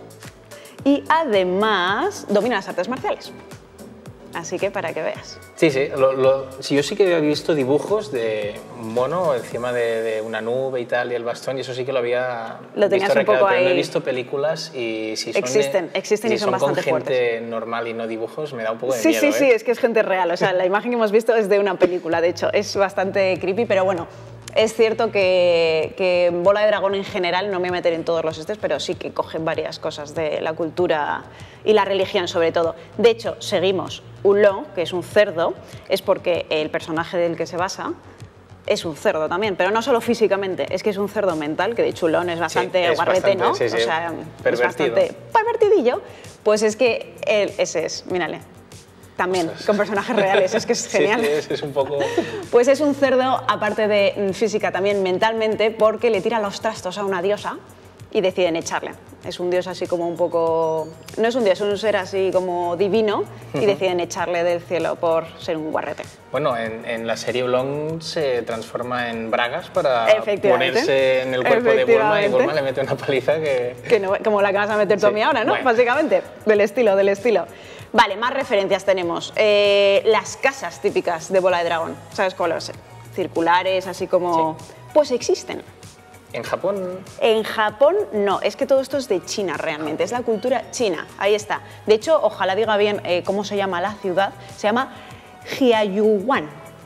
y además domina las artes marciales. Así que para que veas. Sí, sí, lo, lo, sí, yo sí que había visto dibujos de un mono encima de, de una nube y tal, y el bastón, y eso sí que lo había Lo tenías visto un poco recreado, pero no he ahí. visto películas y si son, Existen, existen si y son bastante con gente fuertes. normal y no dibujos, me da un poco de Sí, miedo. sí, ¿eh? sí, es que es gente real. O sea, la imagen que hemos visto es de una película, de hecho. Es bastante creepy, pero bueno, es cierto que, que Bola de Dragón en general, no me voy a meter en todos los estos, pero sí que cogen varias cosas de la cultura y la religión sobre todo. De hecho, seguimos Ulong, que es un cerdo, es porque el personaje del que se basa es un cerdo también, pero no solo físicamente, es que es un cerdo mental, que de hecho Ulong es bastante es guarrete, bastante, ¿no? sí, sí, o sea, pervertido. es bastante pervertidillo. Pues es que él, ese es, mírale. También, con personajes reales, es que es genial. Sí, sí, es, es un poco... Pues es un cerdo, aparte de física, también mentalmente, porque le tira los trastos a una diosa y deciden echarle. Es un dios así como un poco... No es un dios, es un ser así como divino y deciden echarle del cielo por ser un guarrete. Bueno, en, en la serie Ulong se transforma en bragas para Efectivamente. ponerse en el cuerpo de Bulma y Efectivamente. Bulma le mete una paliza que... Que no, como la que vas a meter tú a Sí, mí ahora, ¿no? bueno. Básicamente, del estilo, del estilo. Vale, más referencias tenemos. Eh, las casas típicas de Bola de Dragón, ¿sabes cuáles? Circulares, así como... Pues existen. En Japón... En Japón no, es que todo esto es de China realmente, es la cultura china, ahí está. De hecho, ojalá diga bien eh, cómo se llama la ciudad, se llama Jiayuan.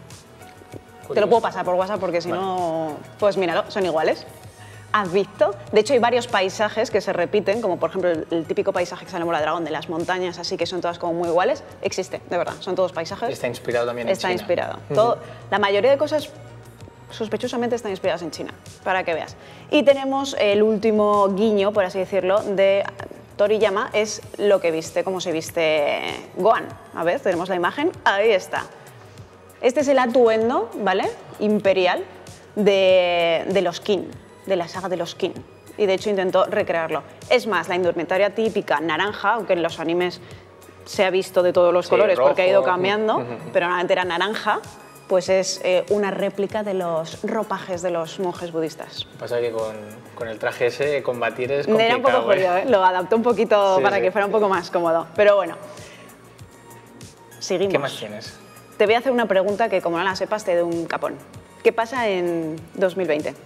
Te lo puedo pasar por WhatsApp porque si Vale. no, pues míralo, son iguales. ¿Has visto? De hecho, hay varios paisajes que se repiten, como por ejemplo el, el típico paisaje que sale en Bola de Dragón de las montañas, así que son todas como muy iguales. Existe, de verdad, son todos paisajes. Está inspirado también en Está China. inspirado. Ujú. Todo, la mayoría de cosas sospechosamente están inspiradas en China, para que veas. Y tenemos el último guiño, por así decirlo, de Toriyama, es lo que viste, cómo se viste Gohan. A ver, tenemos la imagen, ahí está. Este es el atuendo, ¿vale? Imperial de, de los Kin, de la saga de los Kin. Y de hecho intentó recrearlo. Es más, la indumentaria típica naranja, aunque en los animes se ha visto de todos los Sí, colores porque ha ido rojo. cambiando, Ujú. pero normalmente era naranja, pues es eh, una réplica de los ropajes de los monjes budistas. Lo que pasa es que con, con el traje ese combatir es complicado. Era un poco ¿eh? jodido, ¿eh? Lo adaptó un poquito Sí, para sí. que fuera un poco más cómodo. Pero bueno, seguimos. ¿Qué más tienes? Te voy a hacer una pregunta que, como no la sepas, te doy un capón. ¿Qué pasa en dos mil veinte?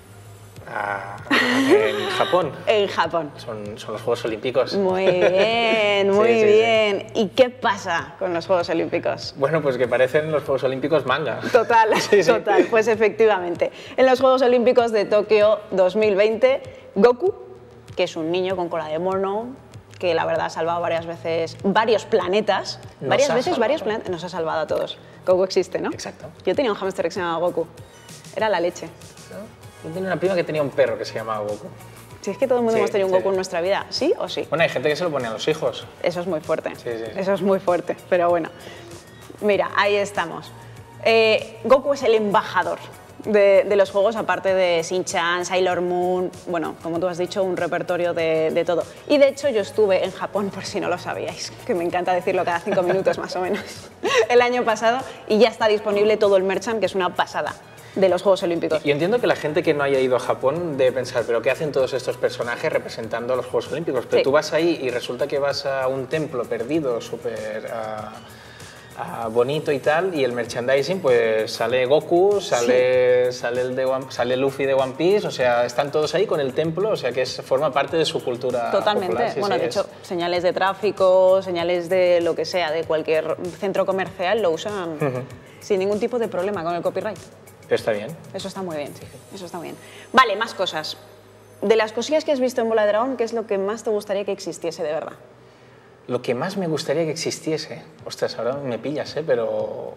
Ah, en Japón. En Japón. Son, son los Juegos Olímpicos. Muy bien, muy Sí, sí, sí. bien. ¿Y qué pasa con los Juegos Olímpicos? Bueno, pues que parecen los Juegos Olímpicos manga. Total, Sí, sí. total. Pues efectivamente. En los Juegos Olímpicos de Tokio dos mil veinte, Goku, que es un niño con cola de mono, que la verdad ha salvado varias veces varios planetas, Nos varias ha veces salvado. varios planetas, nos ha salvado a todos. Goku existe, ¿no? Exacto. Yo tenía un hámster que se llamaba Goku. Era la leche. Yo tenía una prima que tenía un perro que se llamaba Goku. Si es que todo el mundo Sí, hemos tenido un sí. Goku en nuestra vida, ¿sí o sí? Bueno, hay gente que se lo pone a los hijos. Eso es muy fuerte. Sí, sí, sí. Eso es muy fuerte, pero bueno. Mira, ahí estamos. Eh, Goku es el embajador de, de los juegos, aparte de Shin-Chan, Sailor Moon, bueno, como tú has dicho, un repertorio de, de todo. Y de hecho yo estuve en Japón, por si no lo sabíais, que me encanta decirlo cada cinco minutos más o menos, el año pasado, y ya está disponible todo el merchant, que es una pasada, de los Juegos Olímpicos. Yo entiendo que la gente que no haya ido a Japón debe pensar, pero ¿qué hacen todos estos personajes representando a los Juegos Olímpicos? Pero Sí. tú vas ahí y resulta que vas a un templo perdido, súper ah, ah, bonito y tal, y el merchandising, pues sale Goku, sale, sale, el de One- sale Luffy de One Piece, o sea, están todos ahí con el templo, o sea, que es, forma parte de su cultura Totalmente. popular. Sí, bueno, sí, de es- hecho, señales de tráfico, señales de lo que sea, de cualquier centro comercial, lo usan sin ningún tipo de problema con el copyright. Pero está bien. Eso está muy bien, eso está muy bien. Vale, más cosas. De las cosillas que has visto en Bola de Dragón, ¿qué es lo que más te gustaría que existiese de verdad? Lo que más me gustaría que existiese... Ostras, ahora me pillas, ¿eh? Pero...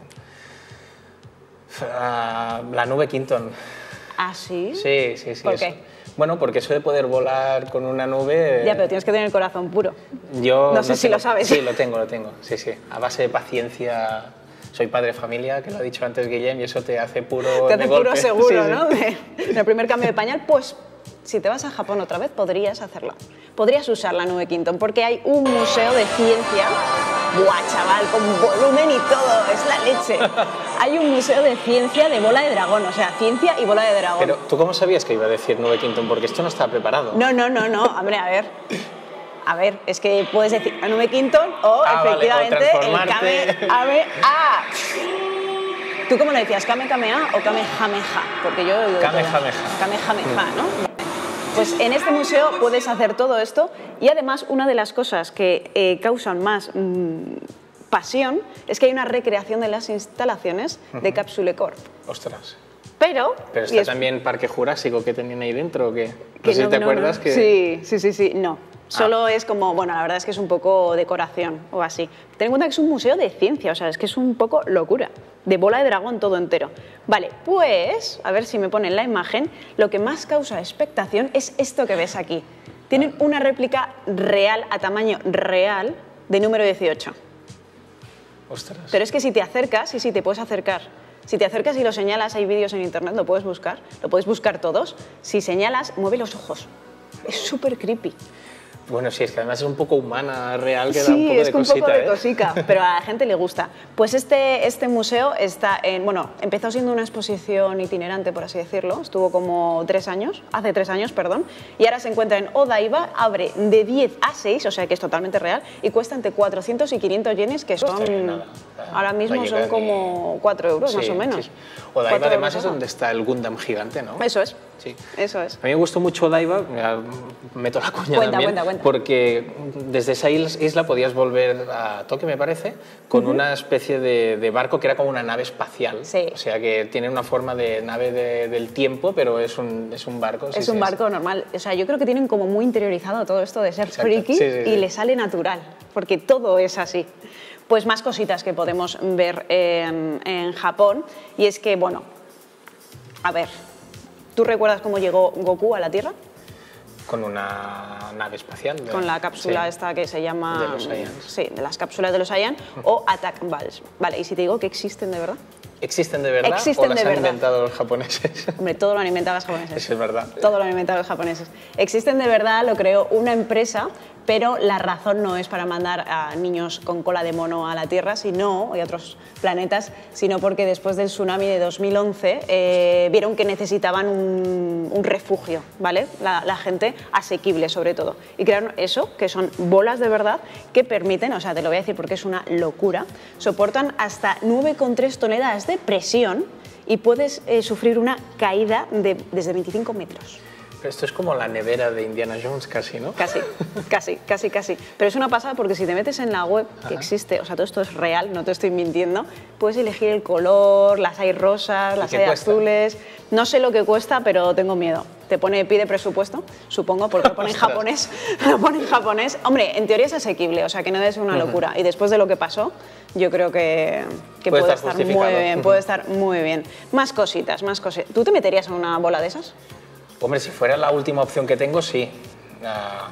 Uh, la nube Quinton. ¿Ah, sí? Sí, sí, sí. ¿Por eso. qué? Bueno, porque eso de poder volar con una nube... Ya, pero tienes que tener el corazón puro. Yo no sé no si tengo, lo sabes. Sí, lo tengo, lo tengo. Sí, sí. A base de paciencia... Soy padre de familia, que lo ha dicho antes Guillem, y eso te hace puro Te hace de puro golpe. seguro, Sí, sí. ¿no? De- en el primer cambio de pañal, pues si te vas a Japón otra vez, podrías hacerlo. Podrías usar la nube Quinton, porque hay un museo de ciencia. ¡Buah, chaval! Con volumen y todo, es la leche. Hay un museo de ciencia de Bola de Dragón, o sea, ciencia y Bola de Dragón. Pero, ¿tú cómo sabías que iba a decir nube Quinton? Porque esto no estaba preparado. No, no, no, no, hombre, a ver. A ver, es que puedes decir la nube Quinton o Ah, vale, o efectivamente el transformarte. Kame, Kame, A. ¿Tú cómo le decías? ¿Kame Kamea o Kame Jameja? Porque yo digo Kame todo. Jameja. Kame Jameja, ¿no? Pues en este museo puedes hacer todo esto y además una de las cosas que eh, causan más mmm, pasión es que hay una recreación de las instalaciones de Capsule Corp. Ostras. Pero... Pero y está es- también Parque Jurásico que tenían ahí dentro, ¿o qué? No que sé si no, te no, acuerdas no. que... Sí, sí, sí, sí, no. Solo es como, bueno, la verdad es que es un poco decoración o así. Ten en cuenta que es un museo de ciencia, o sea, es que es un poco locura. De Bola de Dragón todo entero. Vale, pues, a ver si me ponen la imagen, lo que más causa expectación es esto que ves aquí. Tienen una réplica real, a tamaño real, de número dieciocho. Ostras. Pero es que si te acercas, sí, sí, te puedes acercar. Si te acercas y lo señalas, hay vídeos en internet, lo puedes buscar, lo puedes buscar todos. Si señalas, mueve los ojos. Es súper creepy. Bueno, sí, es que además es un poco humana, real, que da Sí, un poco es de que un cosita, poco de ¿eh? cosica, pero a la gente le gusta. Pues este, este museo está en, bueno, empezó siendo una exposición itinerante, por así decirlo, estuvo como tres años, hace tres años, perdón, y ahora se encuentra en Odaiba, abre de diez a seis, o sea que es totalmente real, y cuesta entre cuatrocientos y quinientos yenes, que son, Está bien, nada. ahora mismo No son llega como cuatro euros, Sí, más o menos. sí. Odaiba Cuatro además euros es a- donde está el Gundam gigante, ¿no? Eso es, Sí. eso es. A mí me gustó mucho Odaiba, ya meto la cuña Cuenta, también, cuenta, cuenta. porque desde esa is- isla podías volver a Tokio, me parece, con una especie de, de barco que era como una nave espacial. Sí. O sea, que tiene una forma de nave de- del tiempo, pero es un, es un barco. sí, Es sí, un barco normal. O sea, yo creo que tienen como muy interiorizado todo esto de ser Exacto. friki Sí, sí, sí. y le sale natural, porque todo es así. Pues más cositas que podemos ver en, en Japón, y es que, bueno, a ver, ¿tú recuerdas cómo llegó Goku a la Tierra? Con una nave espacial. de- Con la cápsula sí. esta que se llama... De los Saiyans. Sí, de las cápsulas de los Saiyan, o Attack Balls. Vale, ¿y si te digo que existen de verdad? ¿Existen de verdad Existen o las de han verdad. inventado los japoneses? Hombre, todo lo han inventado los japoneses. Eso es verdad. Todo lo han inventado los japoneses. Existen de verdad, lo creó una empresa, pero la razón no es para mandar a niños con cola de mono a la Tierra, sino, y a otros planetas, sino porque después del tsunami de dos mil once eh, vieron que necesitaban un, un refugio, ¿vale? La, la gente asequible, sobre todo. Y crearon eso, que son bolas de verdad, que permiten, o sea, te lo voy a decir porque es una locura, soportan hasta nueve coma tres toneladas de presión y puedes eh, sufrir una caída de, desde veinticinco metros. Pero esto es como la nevera de Indiana Jones casi, ¿no? Casi, casi, casi, casi. Pero es una pasada porque si te metes en la web, que existe, o sea, todo esto es real, no te estoy mintiendo, puedes elegir el color, las hay rosas, las qué hay cuesta? azules. No sé lo que cuesta, pero tengo miedo. Te pone, pide presupuesto, supongo, porque lo pone en Ostras. japonés. Lo pone en japonés. Hombre, en teoría es asequible, o sea, que no es una locura. Y después de lo que pasó, yo creo que, que Puede puede, estar estar, muy justificado. bien, Ujú. puede estar muy bien. Más cositas, más cositas. ¿Tú te meterías en una bola de esas? Hombre, si fuera la última opción que tengo, sí. Ah,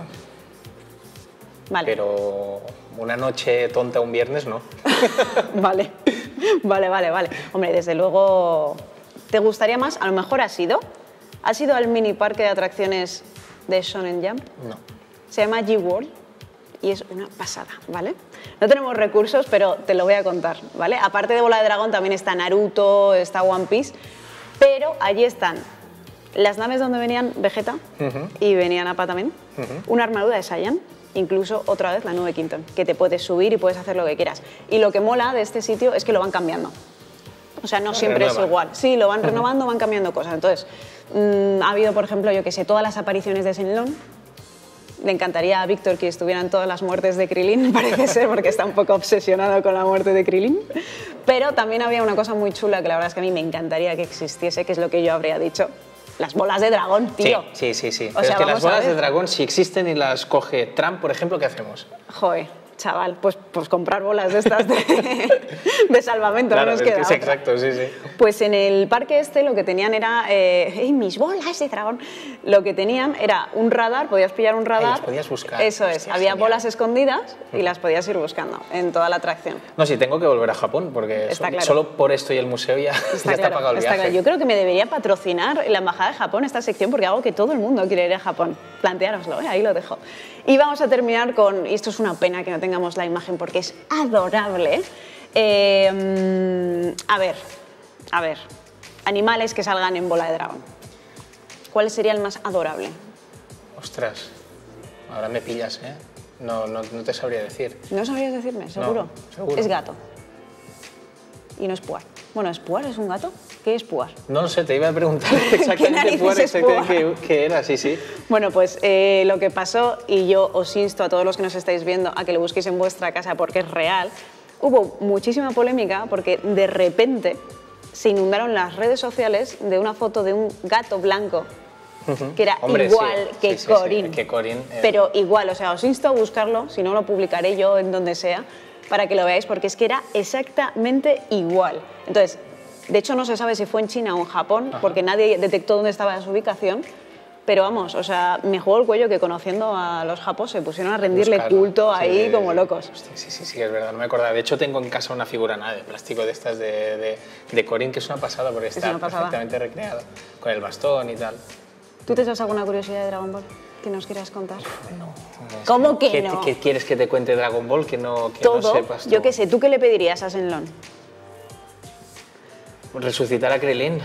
Vale. pero una noche tonta un viernes, no. Vale, vale, vale, vale. Hombre, desde luego, ¿te gustaría más? A lo mejor has ido. ¿Has ido al mini parque de atracciones de Shonen Jump? No. Se llama G-World y es una pasada, ¿vale? No tenemos recursos, pero te lo voy a contar, ¿vale? Aparte de Bola de Dragón también está Naruto, está One Piece, pero allí están las naves donde venían Vegeta y venían Appa también, una armadura de Saiyan, incluso otra vez la nube Quinton, que te puedes subir y puedes hacer lo que quieras. Y lo que mola de este sitio es que lo van cambiando. O sea, no siempre es renuevan. igual. Sí, lo van renovando, van cambiando cosas. Entonces, mm, ha habido, por ejemplo, yo que sé, todas las apariciones de Shenlong, Le encantaría a Víctor que estuvieran todas las muertes de Krilin, parece ser, porque está un poco obsesionado con la muerte de Krilin. Pero también había una cosa muy chula que la verdad es que a mí me encantaría que existiese, que es lo que yo habría dicho. Las bolas de dragón, tío. Sí, sí, sí. sí. O Pero sea, es que las vamos a bolas ver. de dragón, si existen y las coge Trump, por ejemplo, ¿qué hacemos? Joder, chaval, pues, pues comprar bolas de estas de, de salvamento. Claro, no nos es queda que es otra. exacto, sí, sí. Pues en el parque este lo que tenían era... Eh, ¡Ey, mis bolas de dragón! Lo que tenían era un radar, podías pillar un radar. las podías buscar. Eso es, Hostia, había genial. bolas escondidas y las podías ir buscando en toda la atracción. No, sí, tengo que volver a Japón, porque Está so- claro. solo por esto y el museo ya Está, ya está claro, pagado el está viaje. claro. Yo creo que me debería patrocinar la Embajada de Japón esta sección porque hago que todo el mundo quiere ir a Japón. Planteároslo, ¿eh? Ahí lo dejo. Y vamos a terminar con, y esto es una pena que no tengamos la imagen porque es adorable. Eh, a ver, a ver, animales que salgan en bola de dragón. ¿Cuál sería el más adorable? Ostras, ahora me pillas, ¿eh? No, no, no te sabría decir. ¿No sabrías decirme? ¿Seguro? No, seguro. Es gato. Y no es puar. Bueno, ¿es puar? ¿Es un gato? ¿Qué es puar? No lo sé, te iba a preguntar exactamente narices cuál es exactamente Púa? qué, qué era, sí, sí. Bueno, pues eh, lo que pasó, y yo os insto a todos los que nos estáis viendo a que lo busquéis en vuestra casa porque es real, hubo muchísima polémica porque de repente se inundaron las redes sociales de una foto de un gato blanco que era Hombre, igual sí, que sí, sí, sí, Corín. que Corín, eh. Pero igual, o sea, os insto a buscarlo, si no lo publicaré yo en donde sea, para que lo veáis, porque es que era exactamente igual. Entonces, de hecho no se sabe si fue en China o en Japón, Ajá. porque nadie detectó dónde estaba su ubicación, pero vamos, o sea, me jugó el cuello que conociendo a los japos se pusieron a rendirle Buscarlo. culto ahí Sí, como locos. hostia, sí, sí, sí, es verdad, no me acordaba. De hecho, tengo en casa una figura nada de plástico de estas de, de, de Corín, que es una pasada porque está una pasada. perfectamente recreado, con el bastón y tal. ¿Tú te sabes alguna curiosidad de Dragon Ball que nos quieras contar? No. es ¿Cómo que ¿qué, no? ¿Qué quieres que te cuente Dragon Ball que no, que Todo, no sepas tú? yo qué sé, ¿tú qué le pedirías a Shenlong? Resucitar a Krilin.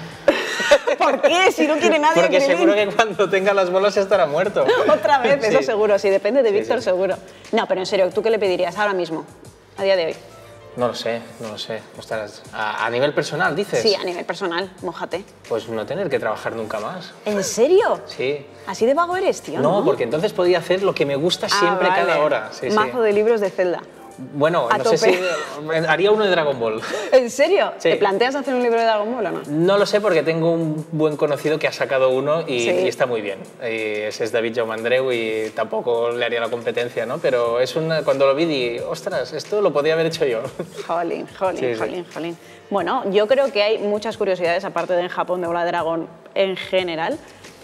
¿Por qué? Si no quiere nadie Porque a Krilin. seguro que cuando tenga las bolas estará muerto. Otra vez, Sí. eso seguro, sí, depende de Sí, Víctor, sí. seguro. No, pero en serio, ¿tú qué le pedirías ahora mismo, a día de hoy? No lo sé, no lo sé. Ostras, a, a nivel personal, dices. Sí, a nivel personal, mójate. Pues no tener que trabajar nunca más. ¿En serio? Sí. ¿Así de vago eres, tío? No, No, porque entonces podía hacer lo que me gusta Ah, siempre vale. cada hora. Sí, sí. Mazo de libros de Zelda. Bueno, a no tope. sé si haría uno de Dragon Ball. ¿En serio? Sí. ¿Te planteas hacer un libro de Dragon Ball o no? No lo sé porque tengo un buen conocido que ha sacado uno y, Sí. y está muy bien. Y ese es David Jaume Andreu y tampoco le haría la competencia, ¿no? Pero es una, cuando lo vi di, ostras, esto lo podía haber hecho yo. Jolín, jolín, Sí, sí. jolín, jolín. Bueno, yo creo que hay muchas curiosidades, aparte de en Japón, de Bola de Dragón en general,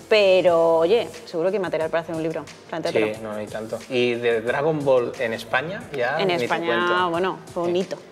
pero oye, seguro que hay material para hacer un libro. Plántatelo. Sí, no hay tanto. Y de Dragon Ball en España ya En ni te España, cuento. bueno, fue un hito.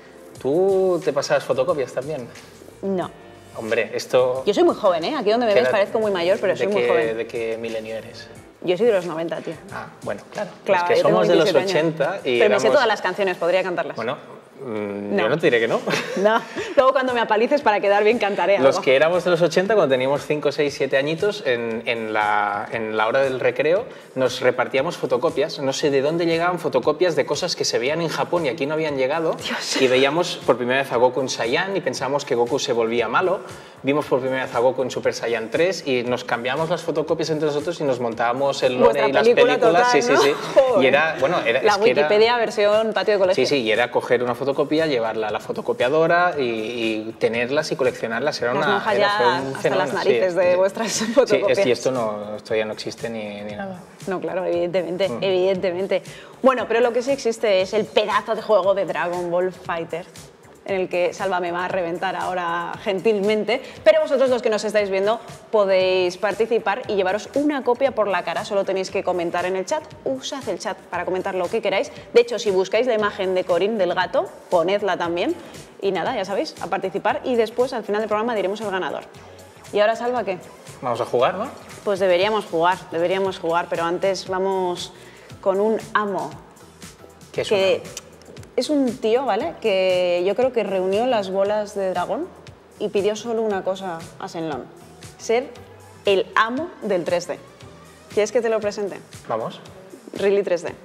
¿Tú te pasas fotocopias también? No. Hombre, esto... Yo soy muy joven, ¿eh? Aquí donde me ¿qué ves edad- parezco muy mayor, pero de soy muy qué- joven. ¿De qué milenio eres? Yo soy de los noventa, tío. Ah, bueno, claro. Claro, es que yo tengo somos de los veintisiete años. ochenta y Pero me sé éramos- todas las canciones, podría cantarlas. Bueno, mm, No. yo no te diré que no. No, luego cuando me apalices para quedar bien cantaré algo. Los que éramos de los ochenta, cuando teníamos cinco, seis, siete añitos, en, en, la, en la hora del recreo nos repartíamos fotocopias. No sé de dónde llegaban fotocopias de cosas que se veían en Japón y aquí no habían llegado. Dios. Y veíamos por primera vez a Goku en Saiyan y pensábamos que Goku se volvía malo. Vimos por primera vez a Goku en Super Saiyan tres y nos cambiamos las fotocopias entre nosotros y nos montábamos el lore Vuestra y las película películas. total, sí, sí, ¿no? sí. Joder. Y era, bueno, era, La es que era- Wikipedia versión patio de colegio. Sí, sí, y era coger una fotocopia, llevarla a la fotocopiadora y, y tenerlas y coleccionarlas. Era Las una, monjas era- ya fue un hasta fenómeno, las narices sí. de vuestras Sí, fotocopias. es- y esto, no, esto ya no existe ni, ni nada. No, claro, evidentemente, Mm. evidentemente. Bueno, pero lo que sí existe es el pedazo de juego de Dragon Ball Fighter, en el que Salva me va a reventar ahora gentilmente, pero vosotros los que nos estáis viendo podéis participar y llevaros una copia por la cara, solo tenéis que comentar en el chat, usad el chat para comentar lo que queráis. De hecho, si buscáis la imagen de Corín del gato, ponedla también y nada, ya sabéis, a participar y después al final del programa diremos el ganador. ¿Y ahora, Salva, qué? Vamos a jugar, ¿no? Pues deberíamos jugar, deberíamos jugar, pero antes vamos con un amo. ¿Qué es que una? es un tío, ¿vale? Que yo creo que reunió las bolas de dragón y pidió solo una cosa a Shenlong: ser el amo del tres D. ¿Quieres que te lo presente? Vamos. Really tres D.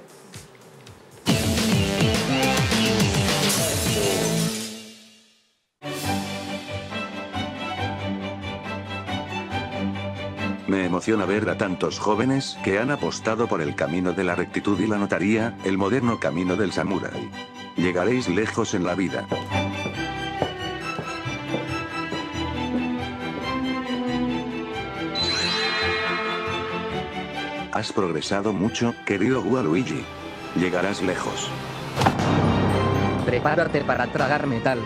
Me emociona ver a tantos jóvenes que han apostado por el camino de la rectitud y la notaría, el moderno camino del samurái. Llegaréis lejos en la vida. Has progresado mucho, querido Waluigi. Llegarás lejos. Prepárate para tragar metal.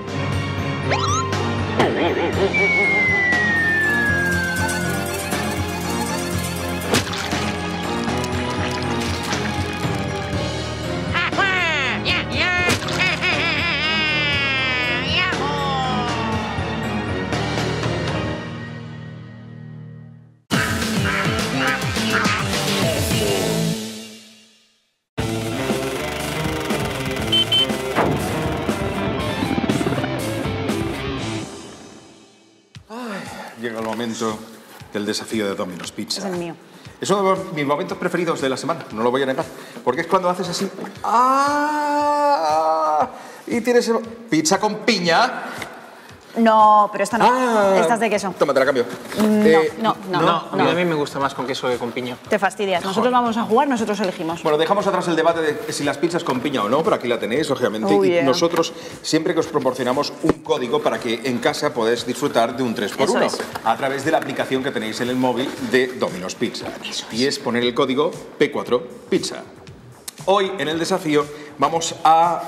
Llega el momento del desafío de Domino's Pizza. Es el mío. Es uno de los- mis momentos preferidos de la semana, no lo voy a negar. Porque es cuando haces así... ¡Ah! Y tienes el- pizza con piña. No, pero esta no. Ah, Esta es de queso. Toma, te la cambio. No, Eh, no, no, No, a mí no. también me gusta más con queso que con piña. Te fastidias. Nosotros vamos a jugar, nosotros elegimos. Bueno, dejamos atrás el debate de si las pizzas con piña o no, pero aquí la tenéis, lógicamente. Oh, y yeah. nosotros siempre que os proporcionamos un código para que en casa podáis disfrutar de un tres por uno Eso es. a través de la aplicación que tenéis en el móvil de Domino's Pizza. Y es poner el código P cuatro Pizza. Hoy en el desafío vamos a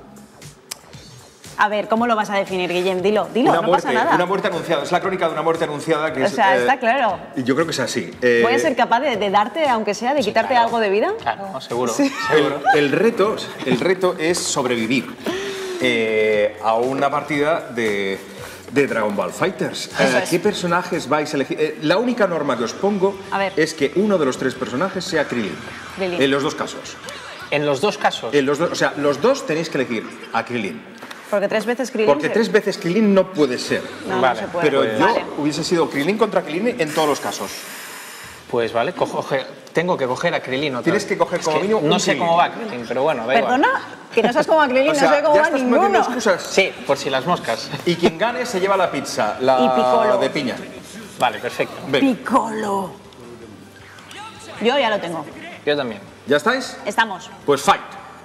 A ver, ¿cómo lo vas a definir, Guillem? Dilo, dilo, una no muerte, pasa nada. una muerte anunciada. Es la crónica de una muerte anunciada que O es. sea, está claro. Yo creo que es así. Eh, ¿Voy a ser capaz de, de darte, aunque sea, de quitarte algo de vida? Claro, seguro, El, seguro. el reto, el reto es sobrevivir eh, a una partida de, de Dragon Ball Fighters. Eso Eh, es. ¿Qué personajes vais a elegir? Eh, la única norma que os pongo A ver. es que uno de los tres personajes sea Krillin. Krillin. En los dos casos. En los dos casos. En los dos, o sea, los dos tenéis que elegir a Krillin. Porque tres veces Krillin... Porque se- tres veces Krillin no puede ser. No, Vale, no se puede. Pero Pues- yo Vale. hubiese sido Krillin contra Krillin en todos los casos. Pues vale, cojo- coge- tengo que coger a Krillin otra Tienes vez. que coger Es como que mínimo No un sé Krillin. cómo va Krillin, pero bueno, da igual. ¿Perdona? Que no sabes cómo va Krillin, O sea, no sé cómo ya va estás metiendo ninguno. excusas. Sí, por si las moscas. Y quien gane se lleva la pizza, la Y Piccolo. de piña. Vale, perfecto. Venga. Piccolo. Yo ya lo tengo. Yo también. ¿Ya estáis? Estamos. Pues fight.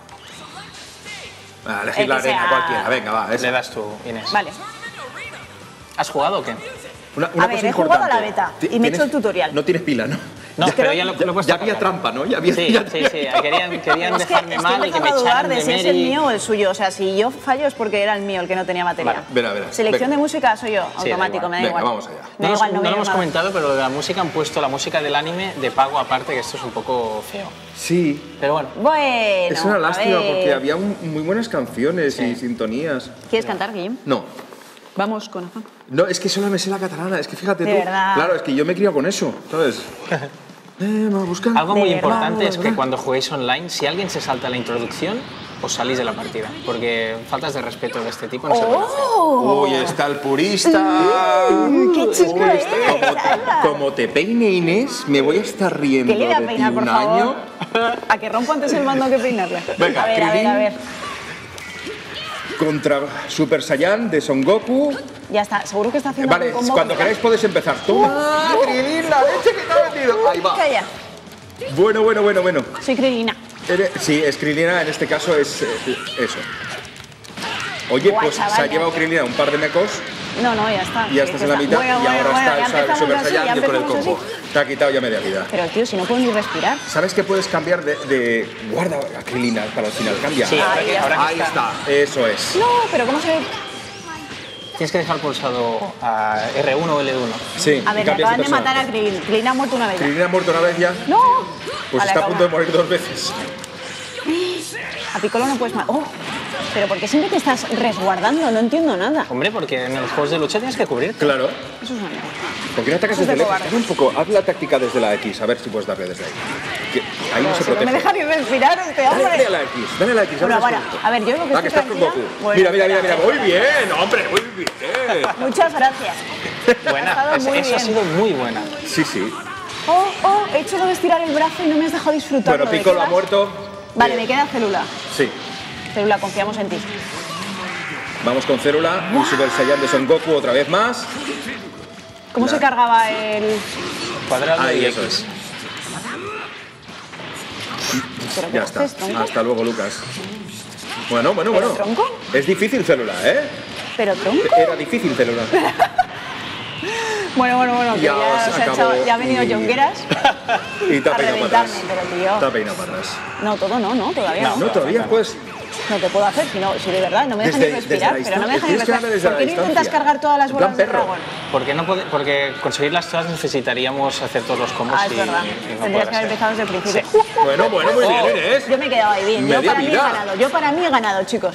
A elegir El la que arena, sea- cualquiera. Venga, va. esa. Le das tú, Inés. Vale. ¿Has jugado o qué? Una, una A ver, cosa he jugado a la importante. beta Ti- y me he tienes- hecho el tutorial. No tienes pila, ¿no? No, Ya- pero ya lo, lo he puesto ya a había cargar. trampa, ¿no? Ya había, Sí, ya- sí, sí. Querían, querían Es que dejarme estoy mal y que empezando me a dudar echaran de de si es el Mary. mío o el suyo. O sea, si yo fallo es porque era el mío el que no tenía batería. Vale. Verá, verá. Selección Venga. de música soy yo, da automático, igual. me da Venga, igual. vamos allá. Me da No, nos- igual, no no me lo da hemos nada. comentado, pero de la música han puesto la música del anime de pago aparte, que esto es un poco feo. Sí. Pero bueno, Bueno, Es una a lástima ver. porque había un- muy buenas canciones y Sí. sintonías. ¿Quieres cantar, Guillem? No. Vamos con afán. No, es que solo me sé la catalana. Es que fíjate De tú. verdad. Claro, es que yo me he criado con eso, ¿sabes? eh, vamos a buscar. algo De muy verdad, importante es que ¿verdad? cuando juguéis online, si alguien se salta la introducción, os salís de la partida. Porque faltas de respeto de este tipo no se pueden hacer. ¡Oh! Uy, está el purista. ¡Qué chico Uy, es! está- como, te, como te peine Inés, me voy a estar riendo ¿Qué le voy a de peinar, ti por un favor? año. A que rompo antes el mando que peinarle. Venga, a ver, a ver, Krillin. a ver. Contra Super Saiyan de Son Goku. Ya está, seguro que está haciendo Vale, un combo cuando que- queráis podéis empezar. ¡Toma, Krillin, la leche que te ha metido! Ahí va. Calla, Bueno, bueno, bueno, bueno. soy Krillina. Eres- Sí, es Krillina, en este caso es eh, eso. Oye, Guay, pues se ha chaval, llevado ya. Krillina un par de mecos No, no, ya está. y ya estás en la mitad Bueno, y bueno, ahora bueno, ya está el empezamos Super así, ya Saiyan con el empezamos combo. así. Te ha quitado ya media vida. Pero tío, si no puedo ni respirar. ¿Sabes que puedes cambiar de, de- Guarda a Krillina para el final, cambia. Sí, ahora Ahí que, ya ahora que Ahí está- está, eso es. No, pero ¿cómo se...? Tienes que dejar pulsado a R uno o L uno. Sí, A ver, me cambias acaban de personaje. matar a Krillin. Krillin ha muerto una vez ya. Krillina ha muerto una vez ya. ¡No! Pues Vale, está a acabo. punto de morir dos veces. A Piccolo no puedes matar. ¡Oh! Pero ¿por qué siempre te estás resguardando? No entiendo nada. Hombre, porque en los juegos de lucha tienes que cubrir. Claro. Eso es una mierda. ¿Por qué no atacas Eso es desde de lejos? cobarde. Haz un poco, haz la táctica desde la X, a ver si puedes darle desde ahí. Que ahí no se Si no me protege. deja ni respirar este Dale, hombre. dale a la X, dale a la X. Bueno, ahora bueno, es a ver, yo lo que Ah, estoy que estás con tranquila- Goku. Bueno, mira, mira, mira, espera, mira. Muy espera. bien, hombre, muy bien. Muchas gracias. Ha estado Buena, muy esa ha bien. sido muy buena. Sí, sí. Oh, oh, he hecho lo de estirar el brazo y no me has dejado disfrutar. Bueno, Piccolo ha muerto. Vale, Eh, me queda Célula. Sí. Célula, confiamos en ti. Vamos con Célula, un Super Saiyan de Son Goku otra vez más. ¿Cómo La- se cargaba el...? Cuadrado Ahí, y eso X. es. ¿Pero qué Ya está. haces, tronco? Hasta luego, Lucas. Bueno, bueno, ¿Pero bueno. tronco? Es difícil célula, ¿eh? ¿Pero tronco? Era difícil célula. Bueno, bueno, bueno, que Ya ya, se se ha acabó echado- ya ha venido y- Jongueras Y te ha a peinado para reventarme, atrás. pero Te ha tío... peinado para atrás. No, todo no, no, todavía no. No, todavía, pues. No te puedo hacer, si, no, si de verdad no me dejan Desde- ni desde respirar, la pero no me dejan distancia. ni Tienes que respirar. darle desde ¿Por la qué no intentas distancia. cargar todas las En plan bolas de perro. dragón? Porque, no puede- porque conseguirlas todas necesitaríamos hacer todos los combos Ah, es y, verdad. y no Tendrías puede que haber ser. empezado desde el principio. Sí. Bueno, bueno, muy bien, Inés. Yo me he quedado ahí bien. Yo Media para mí he vida. ganado. Yo para mí he ganado, chicos.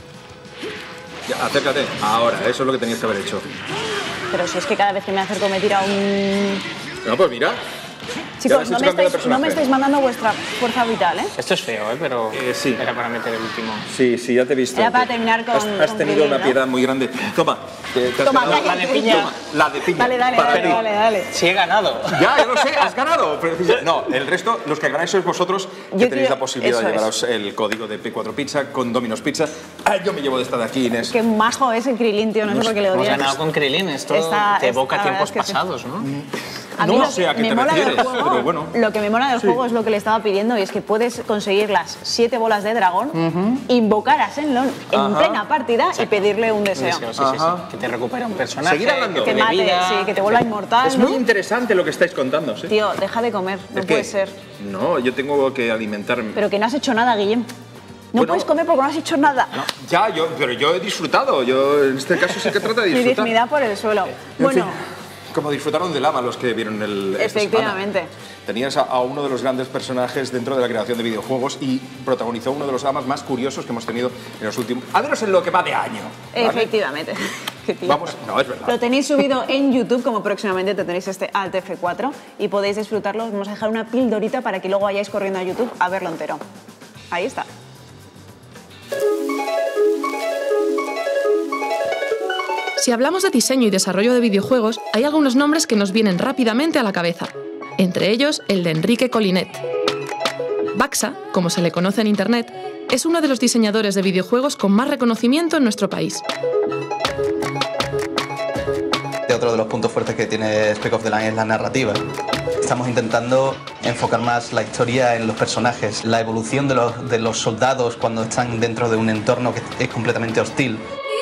Ya, acércate. Ahora, eso es lo que tenías que haber hecho. Pero si es que cada vez que me acerco me tira un... No, pues mira. Ya Chicos, has no hecho me, cambio de estáis, no personaje. me estáis mandando vuestra fuerza vital, ¿eh? Esto es feo, ¿eh? Pero Eh, sí. era para meter el último. Sí, sí, ya te he visto. Era para terminar con- Has, has con tenido Krilin, una ¿no? piedad muy grande. Toma. Te, te has Toma, ganado- cállate. La de piña. Toma, la de piña. Dale, dale, para dale, ti. dale, dale. Sí he ganado. Ya, ya lo sé, has ganado. Pero- no, el resto, los que ganáis sois vosotros, que Yo tenéis quiero- la posibilidad de eso es. llevaros el código de P cuatro Pizza con Domino's Pizza. Ah, yo me llevo de esta de aquí, Inés. Qué majo es el Krilin, tío. No sé por qué le Hemos odias. ganado con Krilin. Esto Está- te es- evoca la tiempos verdad es que sí. pasados, ¿no? A mí No lo sé que a qué me te mola del refieres, juego, pero bueno. Lo que me mola del juego es lo que le estaba pidiendo y es que puedes conseguir las siete bolas de dragón, invocar a Shenlong en Ajá. plena partida y pedirle un deseo. Sí, sí, sí, sí. Ajá. Que te recupere un personaje. Seguir hablando. Que te dé mate, vida, sí, que te vuelva inmortal. Es ¿no? muy interesante lo que estáis contando, ¿sí? Tío, deja de comer, no Es que- puede ser. No, yo tengo que alimentarme. Pero que no has hecho nada, Guillem. No Bueno. puedes comer porque no has hecho nada. Ya, yo, pero yo he disfrutado. Yo, en este caso sí que trata de Mi disfrutar. dignidad por el suelo. En Bueno, fin, como disfrutaron de Lama los que vieron el. esta efectivamente. semana. Tenías a, a uno de los grandes personajes dentro de la creación de videojuegos y protagonizó uno de los Lamas más curiosos que hemos tenido en los últimos. A menos en lo que va de año. ¿vale? Efectivamente. Qué tío. Vamos, no, es verdad. Lo tenéis subido en YouTube, como próximamente tendréis este Alt F cuatro y podéis disfrutarlo. Os vamos a dejar una pildorita para que luego vayáis corriendo a YouTube a verlo entero. Ahí está. Si hablamos de diseño y desarrollo de videojuegos, hay algunos nombres que nos vienen rápidamente a la cabeza, entre ellos el de Enrique Colinet. Baxa, como se le conoce en Internet, es uno de los diseñadores de videojuegos con más reconocimiento en nuestro país. Otro de los puntos fuertes que tiene Spec of the Line es la narrativa. Estamos intentando enfocar más la historia en los personajes, la evolución de los, de los soldados cuando están dentro de un entorno que es completamente hostil.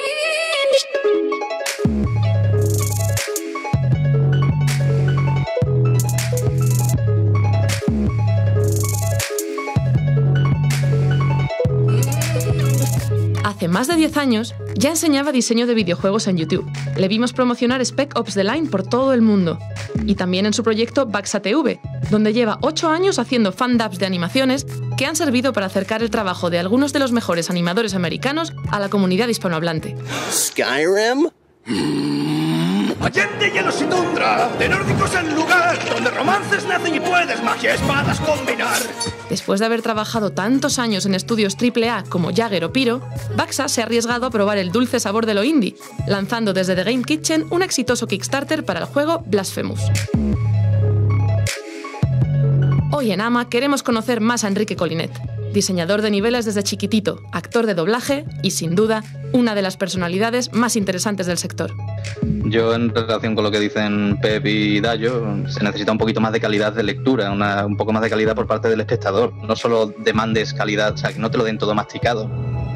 Hace más de diez años ya enseñaba diseño de videojuegos en YouTube. Le vimos promocionar Spec Ops The Line por todo el mundo. Y también en su proyecto Baxa T V, donde lleva ocho años haciendo fan-dubs de animaciones que han servido para acercar el trabajo de algunos de los mejores animadores americanos a la comunidad hispanohablante. ¿Skyrim? Allende hielos y tundra, de nórdicos el lugar, donde romances nacen y puedes magia y espadas combinar. Después de haber trabajado tantos años en estudios triple A como Jagger o Pyro, Baxa se ha arriesgado a probar el dulce sabor de lo indie, lanzando desde The Game Kitchen un exitoso Kickstarter para el juego Blasphemous. Hoy en AMA queremos conocer más a Enrique Colinet, diseñador de niveles desde chiquitito, actor de doblaje y, sin duda, una de las personalidades más interesantes del sector. Yo, en relación con lo que dicen Pep y Dayo, se necesita un poquito más de calidad de lectura, una, un poco más de calidad por parte del espectador. No solo demandes calidad, o sea, que no te lo den todo masticado.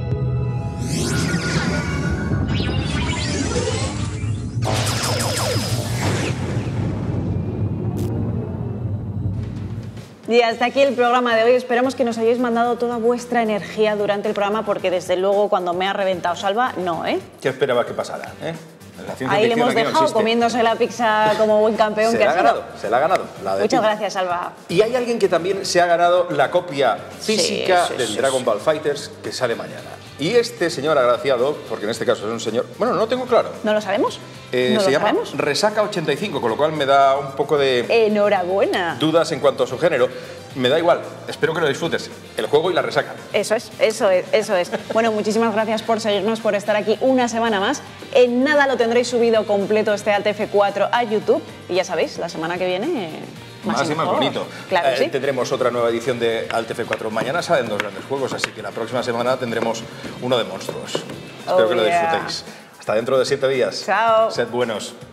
Y hasta aquí el programa de hoy. Esperamos que nos hayáis mandado toda vuestra energía durante el programa, porque desde luego cuando me ha reventado Salva, no, ¿eh? ¿Qué esperabas que pasara? ¿eh? La ciencia Ahí le ficción hemos aquí no dejado existe. comiéndose la pizza como buen campeón Se que la ha ha sido. ganado, se la ha ganado. La de Muchas Pink. gracias, Salva. Y hay alguien que también se ha ganado la copia física Sí, sí, del sí, Dragon sí. Ball Fighters que sale mañana. Y este señor agraciado, porque en este caso es un señor... Bueno, no lo tengo claro. ¿No lo sabemos? Eh, ¿No se lo llama sabemos? Resaca ochenta y cinco, con lo cual me da un poco de Enhorabuena. dudas en cuanto a su género. Me da igual, espero que lo disfrutes. El juego y la resaca. Eso es, eso es, eso es. Bueno, muchísimas gracias por seguirnos, por estar aquí una semana más. En nada lo tendréis subido completo este Alt F cuatro a YouTube. Y ya sabéis, la semana que viene... Más, Más y más bonito. Claro, Eh, sí. Tendremos otra nueva edición de Alt F cuatro. Mañana salen dos grandes juegos, así que la próxima semana tendremos uno de monstruos. Espero Oh, que lo yeah. disfrutéis. Hasta dentro de siete días. Chao. Sed buenos.